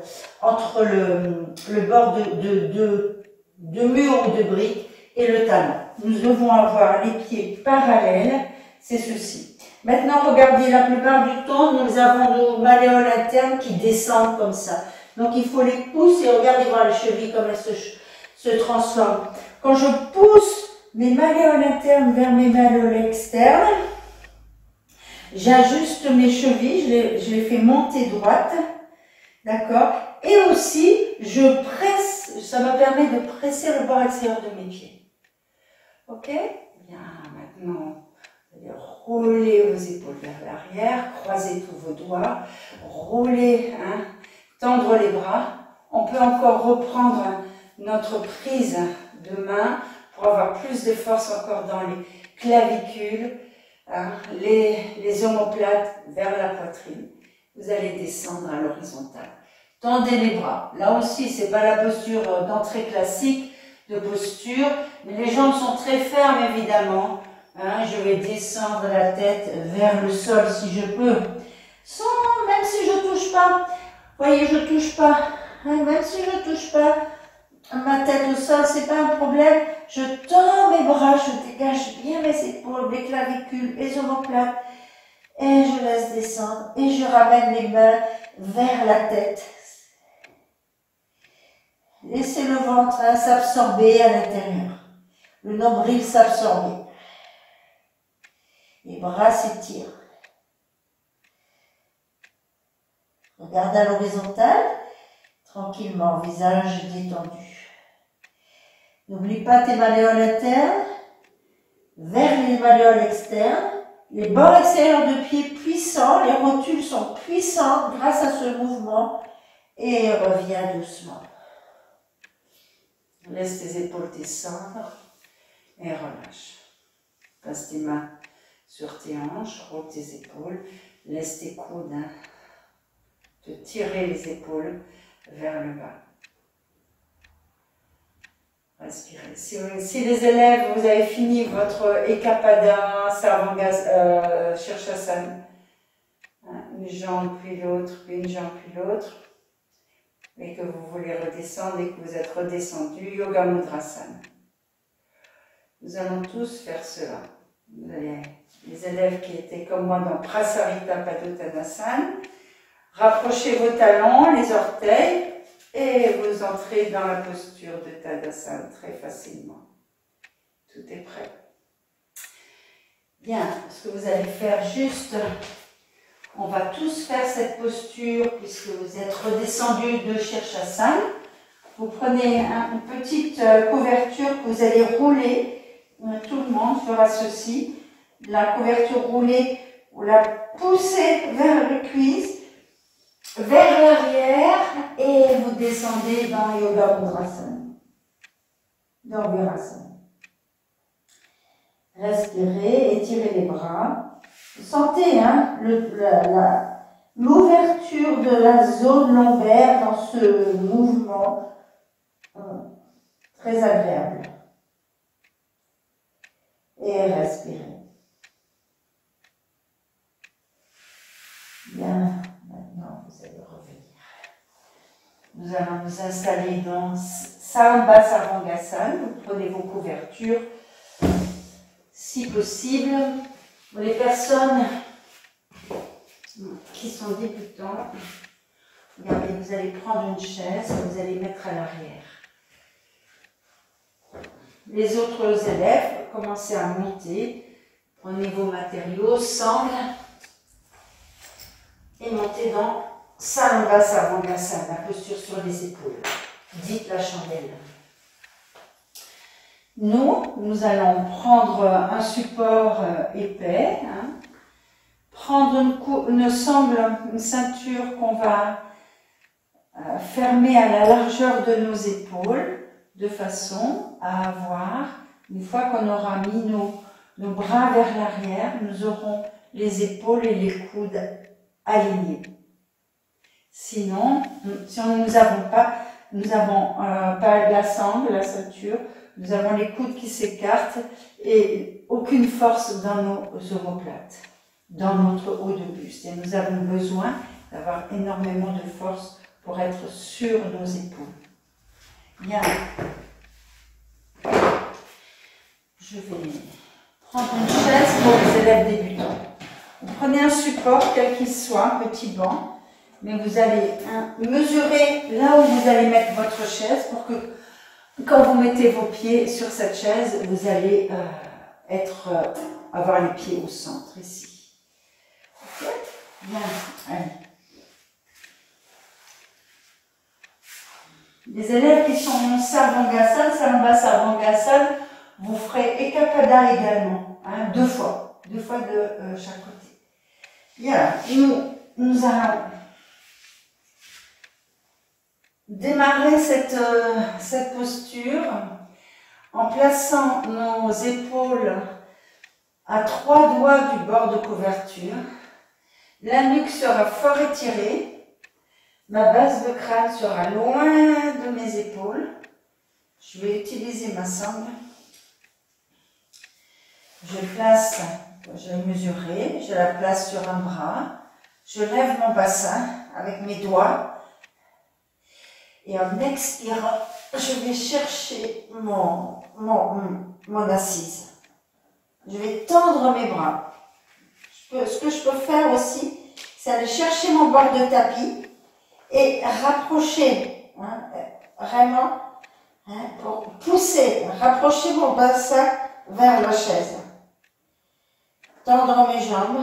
le bord de mur ou de brique et le talon. Nous devons avoir les pieds parallèles, c'est ceci. Maintenant, regardez, la plupart du temps, nous avons nos malléoles internes qui descendent comme ça. Donc il faut les pousser, regardez voir les chevilles comme elles se transforment. Quand je pousse mes malléoles internes vers mes malléoles externes, j'ajuste mes chevilles, je les fais monter droite, d'accord? Et aussi, je presse, ça me permet de presser le bord extérieur de mes pieds. Ok? Bien, maintenant, vous allez rouler vos épaules vers l'arrière, croisez tous vos doigts, rouler, tendre les bras. On peut encore reprendre notre prise de main pour avoir plus de force encore dans les clavicules, les omoplates vers la poitrine. Vous allez descendre à l'horizontale. Tendez les bras. Là aussi, c'est pas la posture d'entrée classique de posture, mais les jambes sont très fermes évidemment. Je vais descendre la tête vers le sol si je peux, même si je touche pas. Voyez, je touche pas. Même si je touche pas ma tête au sol, c'est pas un problème. Je tends mes bras, je dégage bien mes épaules, mes clavicules, les omoplates. Et je laisse descendre. Et je ramène les mains vers la tête. Laissez le ventre s'absorber à l'intérieur. Le nombril s'absorber. Les bras s'étirent. Regardez à l'horizontale, tranquillement, visage détendu. N'oublie pas tes malléoles internes, vers les malléoles externes, les bords extérieurs de pied puissants, les rotules sont puissantes grâce à ce mouvement et reviens doucement. Laisse tes épaules descendre et relâche. Passe tes mains sur tes hanches, roule tes épaules, laisse tes coudes te tirer les épaules vers le bas. Respirez. Si les élèves, vous avez fini votre Ekapada, Sarvangasana, Shirshasana, une jambe puis l'autre, puis une jambe puis l'autre, et que vous voulez redescendre et que vous êtes redescendu, Yoga Mudrasana. Nous allons tous faire cela. Vous avez les élèves qui étaient comme moi dans Prasarita Padottanasana, rapprochez vos talons, les orteils, et vous entrez dans la posture de Tadasana très facilement. tout est prêt. Bien, ce que vous allez faire juste, on va tous faire cette posture puisque vous êtes redescendu de Shirshasana. Vous prenez une petite couverture que vous allez rouler. Tout le monde fera ceci. La couverture roulée, vous la poussez vers le cuisse, vers l'arrière et vous descendez dans Yoga Mudrasana. Dans Virasana. Respirez, étirez les bras. Vous sentez l'ouverture de la zone lombaire dans ce mouvement très agréable. Et respirez. Bien, maintenant vous allez revenir. Nous allons nous installer dans Sarva Sarvangasana. Vous prenez vos couvertures. Si possible, pour les personnes qui sont débutants, regardez, vous allez prendre une chaise et vous allez mettre à l'arrière. Les autres élèves, commencez à monter, prenez vos matériaux, sangle et montez dans Sarva Sarvangasana, la posture sur les épaules. Dites la chandelle. Nous allons prendre un support épais, prendre une sangle, une ceinture qu'on va fermer à la largeur de nos épaules, de façon à avoir, une fois qu'on aura mis nos bras vers l'arrière, nous aurons les épaules et les coudes alignés. Sinon, si nous n'avons pas la sangle, la ceinture, nous avons les coudes qui s'écartent et aucune force dans nos omoplates, dans notre haut de buste. Et nous avons besoin d'avoir énormément de force pour être sur nos épaules. Bien. Je vais prendre une chaise pour les élèves débutants. Vous prenez un support, quel qu'il soit, un petit banc, mais vous allez mesurer là où vous allez mettre votre chaise pour que quand vous mettez vos pieds sur cette chaise, vous allez avoir les pieds au centre, ici. Ok? Bien, allez. Les élèves qui sont en Sarvangasana, Sarvangasana, vous ferez Ekapada également, 2 fois. 2 fois de chaque côté. Bien, nous allons démarrer cette posture en plaçant nos épaules à 3 doigts du bord de couverture. La nuque sera fort étirée. Ma base de crâne sera loin de mes épaules. Je vais utiliser ma sangle. Je vais mesurer, je la place sur un bras. Je lève mon bassin avec mes doigts. Et en expirant, je vais chercher mon assise. Je vais tendre mes bras. Ce que je peux faire aussi, c'est aller chercher mon bord de tapis et rapprocher, vraiment, pour pousser, rapprocher mon bassin vers la chaise. Tendre mes jambes.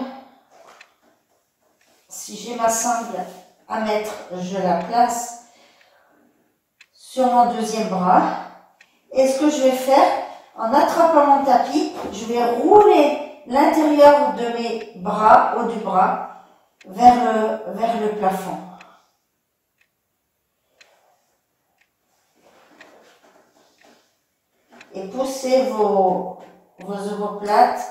Si j'ai ma sangle à mettre, je la place sur mon deuxième bras. Et ce que je vais faire, en attrapant mon tapis, je vais rouler l'intérieur de mes bras, haut du bras, vers le plafond. Et poussez vos omoplates.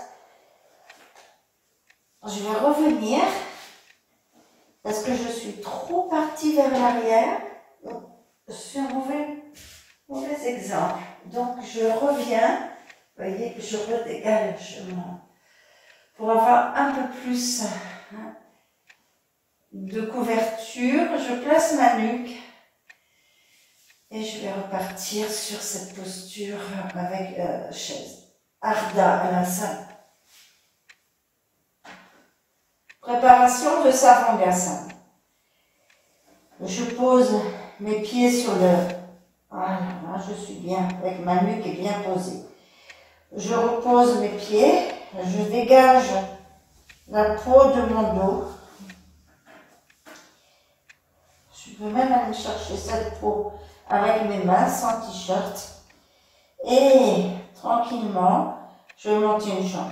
Je vais revenir parce que je suis trop partie vers l'arrière. Je suis un mauvais exemple. Donc, je reviens, vous voyez, je redégage pour avoir un peu plus de couverture. Je place ma nuque et je vais repartir sur cette posture avec chaise. Ardha Anasana. Préparation de Sarvangasana. Je pose mes pieds sur le... Voilà, je suis bien, avec ma nuque est bien posée. Je repose mes pieds, je dégage la peau de mon dos. Je peux même aller chercher cette peau avec mes mains sans t-shirt. Et tranquillement, je monte une jambe.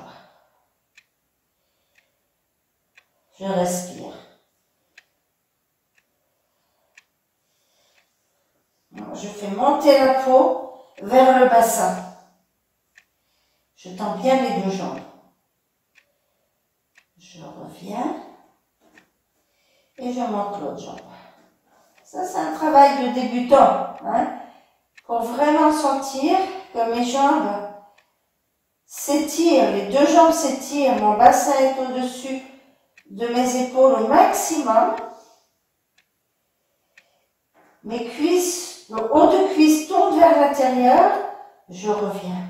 Je respire. Je fais monter la peau vers le bassin. Je tends bien les deux jambes. Je reviens et je monte l'autre jambe. Ça, c'est un travail de débutant, hein, pour vraiment sentir que mes jambes s'étirent, les deux jambes s'étirent, mon bassin est au-dessus de mes épaules au maximum. Mes cuisses, le haut de cuisse tourne vers l'intérieur, je reviens.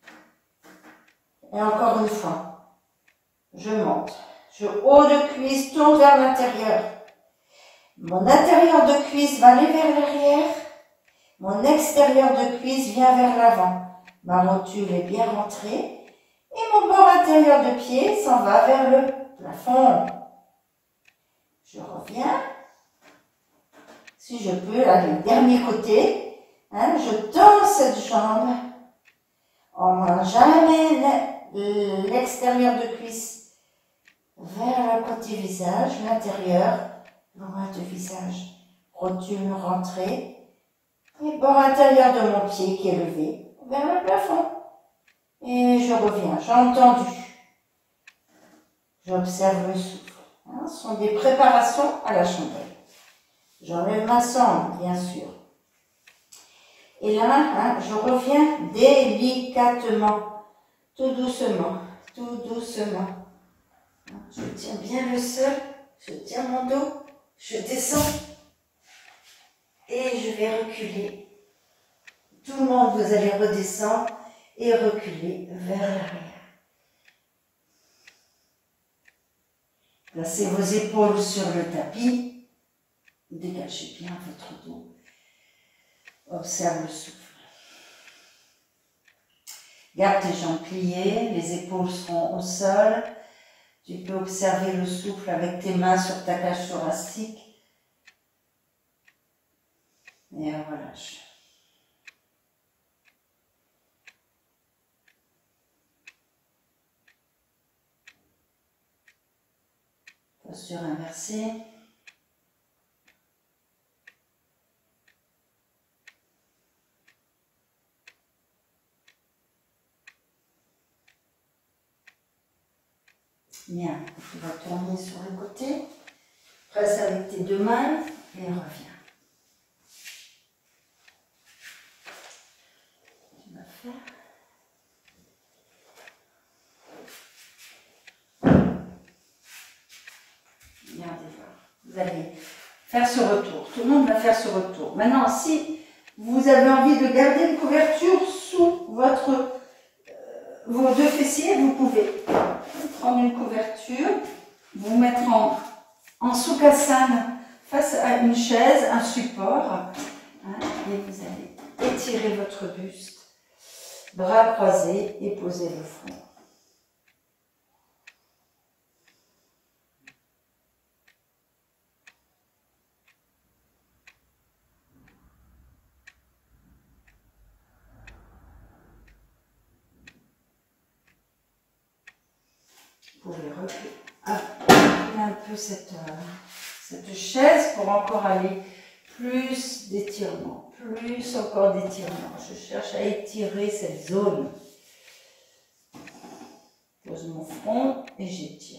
Et encore une fois, je monte. Le haut de cuisse tourne vers l'intérieur. Mon intérieur de cuisse va aller vers l'arrière. Mon extérieur de cuisse vient vers l'avant. Ma rotule est bien rentrée. Et mon bord intérieur de pied s'en va vers le plafond. Je reviens. Si je peux, là, le dernier côté. Hein, je tends cette jambe. J'amène l'extérieur de cuisse vers le côté visage, l'intérieur, loin du visage. Rotule rentrée. Et bord intérieur de mon pied qui est levé vers le plafond. Et je reviens, j'ai entendu. J'observe le souffle. Hein, ce sont des préparations à la chandelle. J'enlève ma sangle, bien sûr. Et là, hein, je reviens délicatement, tout doucement, tout doucement. Je tiens bien le sol, je tiens mon dos, je descends et je vais reculer. Tout le monde, vous allez redescendre et reculer vers l'arrière. Placez vos épaules sur le tapis, dégagez bien votre dos. Observe le souffle. Garde tes jambes pliées, les épaules seront au sol. Tu peux observer le souffle avec tes mains sur ta cage thoracique. Et relâche. Posture inversée. Bien, tu vas tourner sur le côté, presse avec tes deux mains et reviens. Tu vas faire. Regardez voir. Vous allez faire ce retour. Tout le monde va faire ce retour. Maintenant, si vous avez envie de garder une couverture sous vos deux fessiers, vous pouvez prendre une couverture, vous mettre en Sukhasana face à une chaise, un support, hein, et vous allez étirer votre buste, bras croisés et poser le front. Vous pouvez reculer un peu cette chaise pour encore aller plus d'étirement, plus encore d'étirement. Je cherche à étirer cette zone. Je pose mon front et j'étire.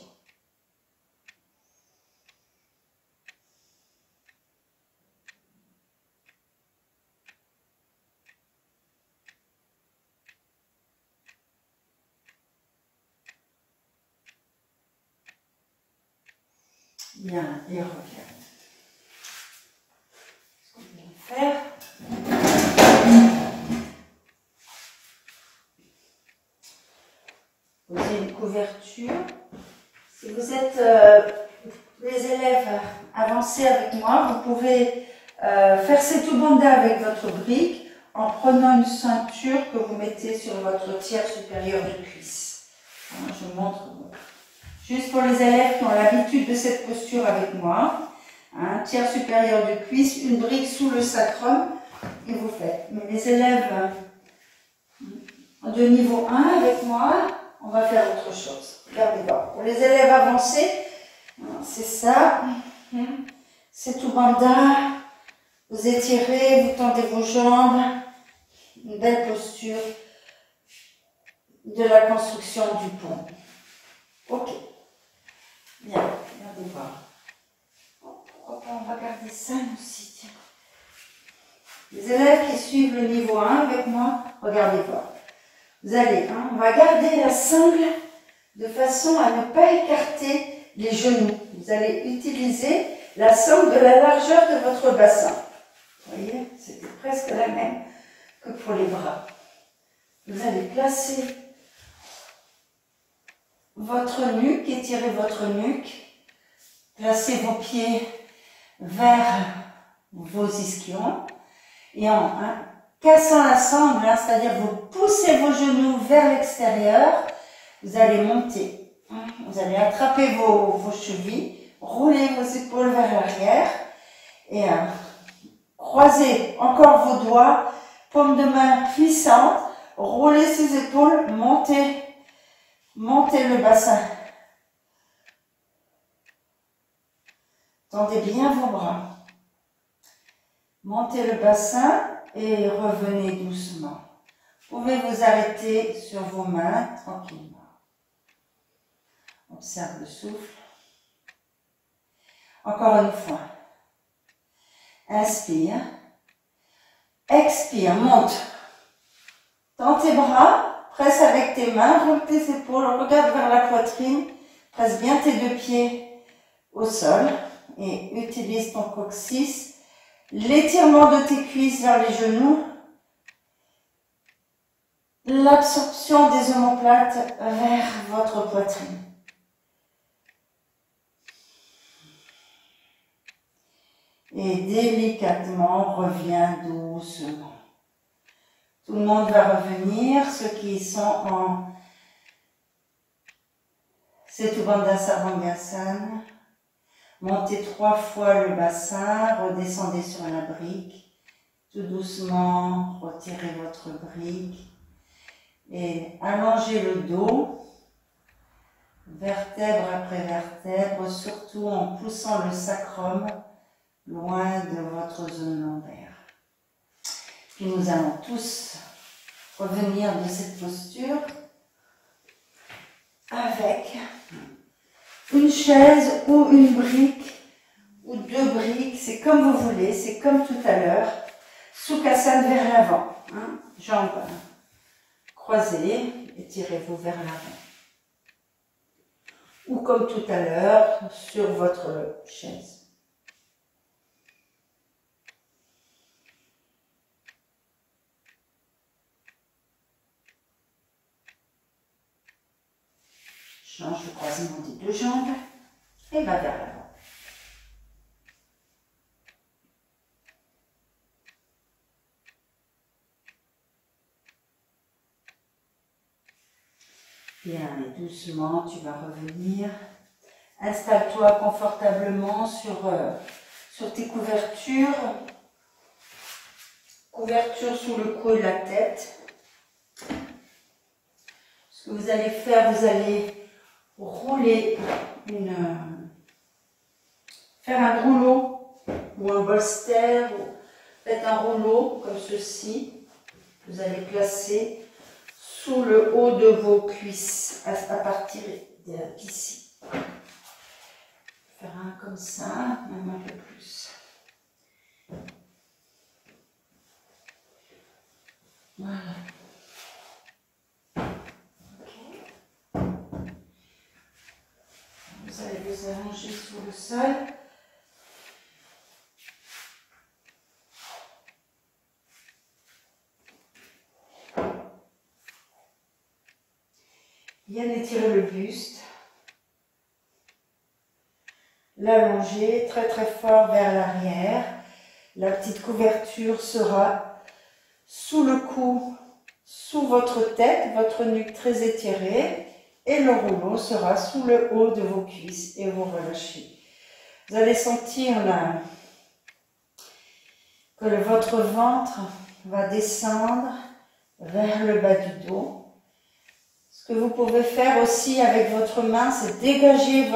Bien, et reviens. Ce qu'on va faire. Posez une couverture. Si vous êtes les élèves avancés avec moi, vous pouvez faire cette ubanda avec votre brique en prenant une ceinture que vous mettez sur votre tiers supérieur de cuisse. Hein, je montre juste pour les élèves qui ont l'habitude de cette posture avec moi. Hein, tiers supérieur de cuisse, une brique sous le sacrum et vous faites. Mais les élèves de niveau 1 avec moi, on va faire autre chose. Regardez voir. Pour les élèves avancés, c'est ça. C'est tout bandha. Vous étirez, vous tendez vos jambes. Une belle posture de la construction du pont. Ok. Bien, regardez voir. Pourquoi pas, on va garder ça aussi. Tiens. Les élèves qui suivent le niveau 1 avec moi, regardez voir. Vous allez, on va garder la sangle de façon à ne pas écarter les genoux. Vous allez utiliser la sangle de la largeur de votre bassin. Vous voyez, c'était presque la même que pour les bras. Vous allez placer votre nuque, étirez votre nuque, placez vos pieds vers vos ischions et en cassant la sangle, c'est-à-dire vous poussez vos genoux vers l'extérieur, vous allez monter, vous allez attraper vos chevilles, rouler vos épaules vers l'arrière et croisez encore vos doigts, paume de main puissante, roulez ses épaules, montez le bassin. Tendez bien vos bras. Montez le bassin et revenez doucement. Vous pouvez vous arrêter sur vos mains tranquillement. Observe le souffle. Encore une fois. Inspire. Expire, monte. Tends tes bras, presse avec tes mains, roule tes épaules, regarde vers la poitrine, presse bien tes deux pieds au sol et utilise ton coccyx. L'étirement de tes cuisses vers les genoux, l'absorption des omoplates vers votre poitrine. Et délicatement, reviens doucement. Tout le monde va revenir, ceux qui sont en Setu Bandha Sarvangasana. Montez 3 fois le bassin, redescendez sur la brique, tout doucement, retirez votre brique et allongez le dos, vertèbre après vertèbre, surtout en poussant le sacrum loin de votre zone lombaire. Puis nous allons tous revenir de cette posture avec une chaise ou une brique ou 2 briques, c'est comme vous voulez, c'est comme tout à l'heure. Sukhasana vers l'avant, jambes croisées, étirez-vous vers l'avant. Ou comme tout à l'heure, sur votre chaise. Change le croisement des 2 jambes et va vers l'avant. Bien, et doucement, tu vas revenir. Installe-toi confortablement sur tes couvertures. Couverture sous le cou et la tête. Ce que vous allez faire, vous allez rouler faire un rouleau ou un bolster, ou faites un rouleau comme ceci. Vous allez placer sous le haut de vos cuisses à partir d'ici. Faire un comme ça, même un peu plus. Voilà. Vous allez vous allonger sur le sol. Bien étirer le buste. L'allonger très très fort vers l'arrière. La petite couverture sera sous le cou, sous votre tête, votre nuque très étirée, et le rouleau sera sous le haut de vos cuisses et vous relâchez. Vous allez sentir là que votre ventre va descendre vers le bas du dos. Ce que vous pouvez faire aussi avec votre main, c'est dégager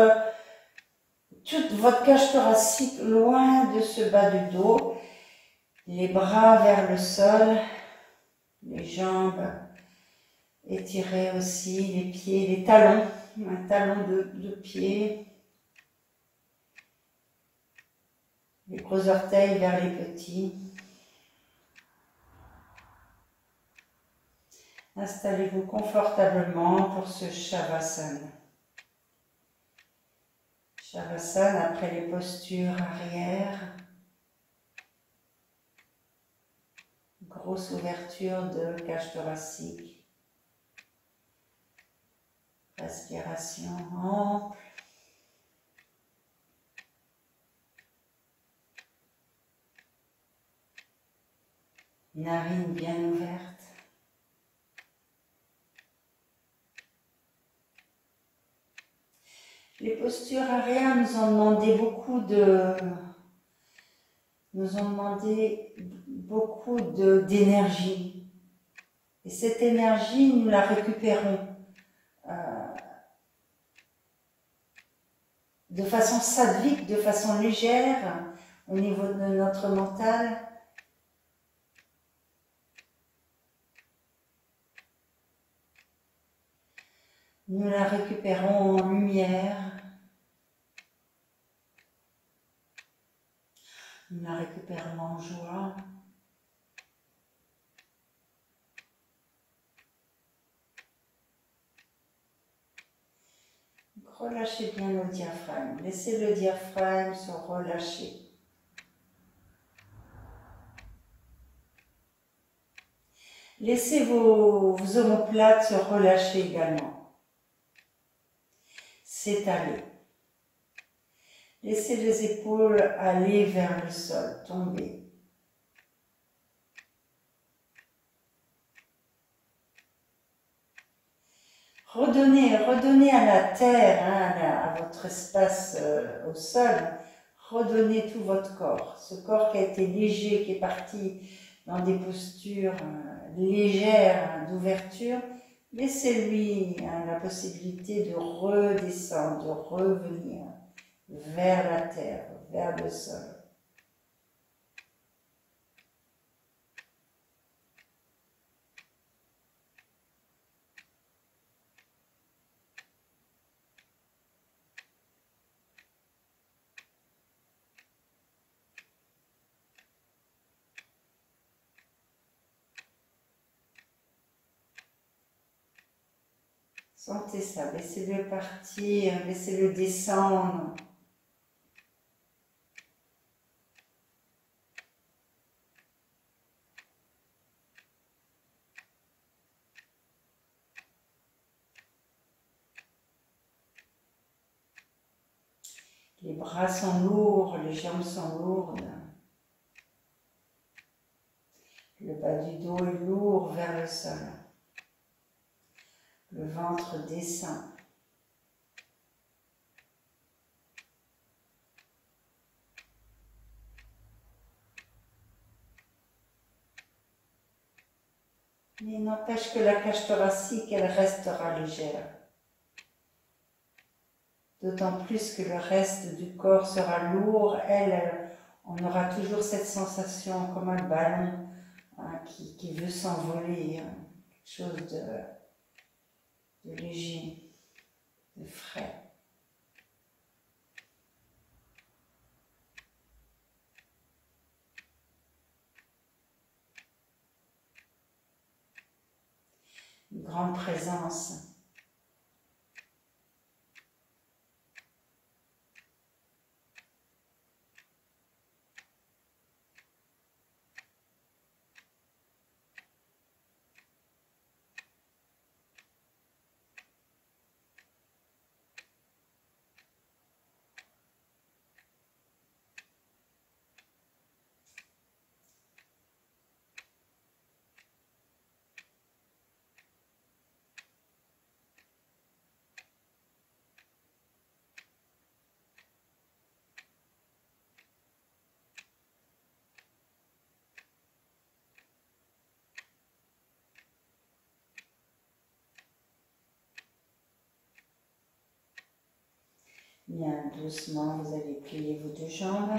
toute votre cage thoracique loin de ce bas du dos. Les bras vers le sol, les jambes étirées aussi, les pieds, les talons, un talon de pied. Les gros orteils vers les petits. Installez-vous confortablement pour ce Shavasana. Shavasana après les postures arrière. Grosse ouverture de cage thoracique. Respiration ample. Narines bien ouvertes. Les postures arrière nous ont demandé beaucoup d'énergie. Et cette énergie, nous la récupérons de façon sadvique, de façon légère, au niveau de notre mental. Nous la récupérons en lumière. Nous la récupérons en joie. Donc, relâchez bien le diaphragme. Laissez le diaphragme se relâcher. Laissez vos omoplates se relâcher également. S'étaler. Laissez les épaules aller vers le sol, tomber. Redonnez à la terre, à votre espace au sol, redonnez tout votre corps. Ce corps qui a été léger, qui est parti dans des postures légères d'ouverture, laissez-lui la possibilité de redescendre, de revenir vers la terre, vers le sol. Sentez ça, laissez-le partir, laissez-le descendre. Les bras sont lourds, les jambes sont lourdes. Le bas du dos est lourd vers le sol. Le ventre descend. Mais n'empêche que la cage thoracique, elle restera légère. D'autant plus que le reste du corps sera lourd. On aura toujours cette sensation comme un ballon qui veut s'envoler. Quelque chose de léger, de frais. Une grande présence. Bien doucement, vous allez plier vos deux jambes.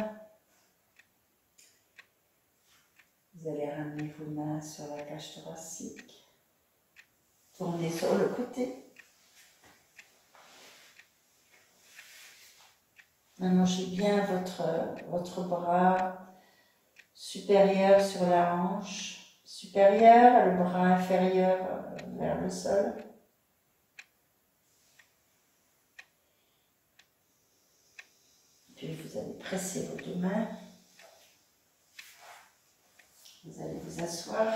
Vous allez ramener vos mains sur la cage thoracique. Tournez sur le côté. Allongez bien votre bras supérieur sur la hanche supérieure, le bras inférieur vers le sol. Puis vous allez presser vos deux mains. Vous allez vous asseoir.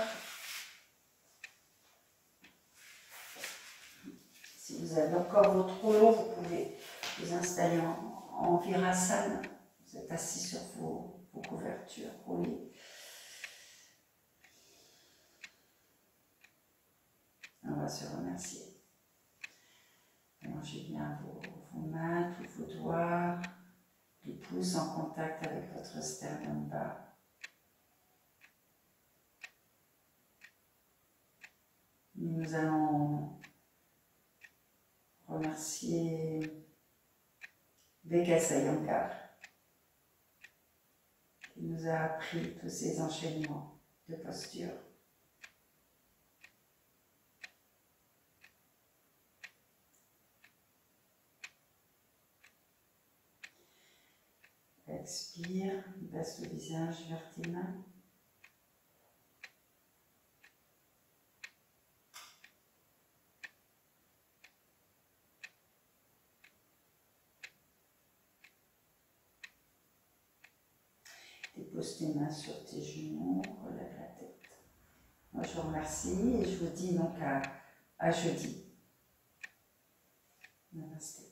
Si vous avez encore votre rouleau, vous pouvez vous installer en virasana. Vous êtes assis sur vos couvertures roulées. On va se remercier. Allongez bien vos mains, tous vos doigts, les pouces en contact avec votre sternum bas. Nous allons remercier Vegasa Iyengar qui nous a appris tous ces enchaînements de posture. Expire, baisse le visage vers tes mains. Dépose tes mains sur tes genoux, relève la tête. Moi je vous remercie et je vous dis donc à jeudi. Namasté.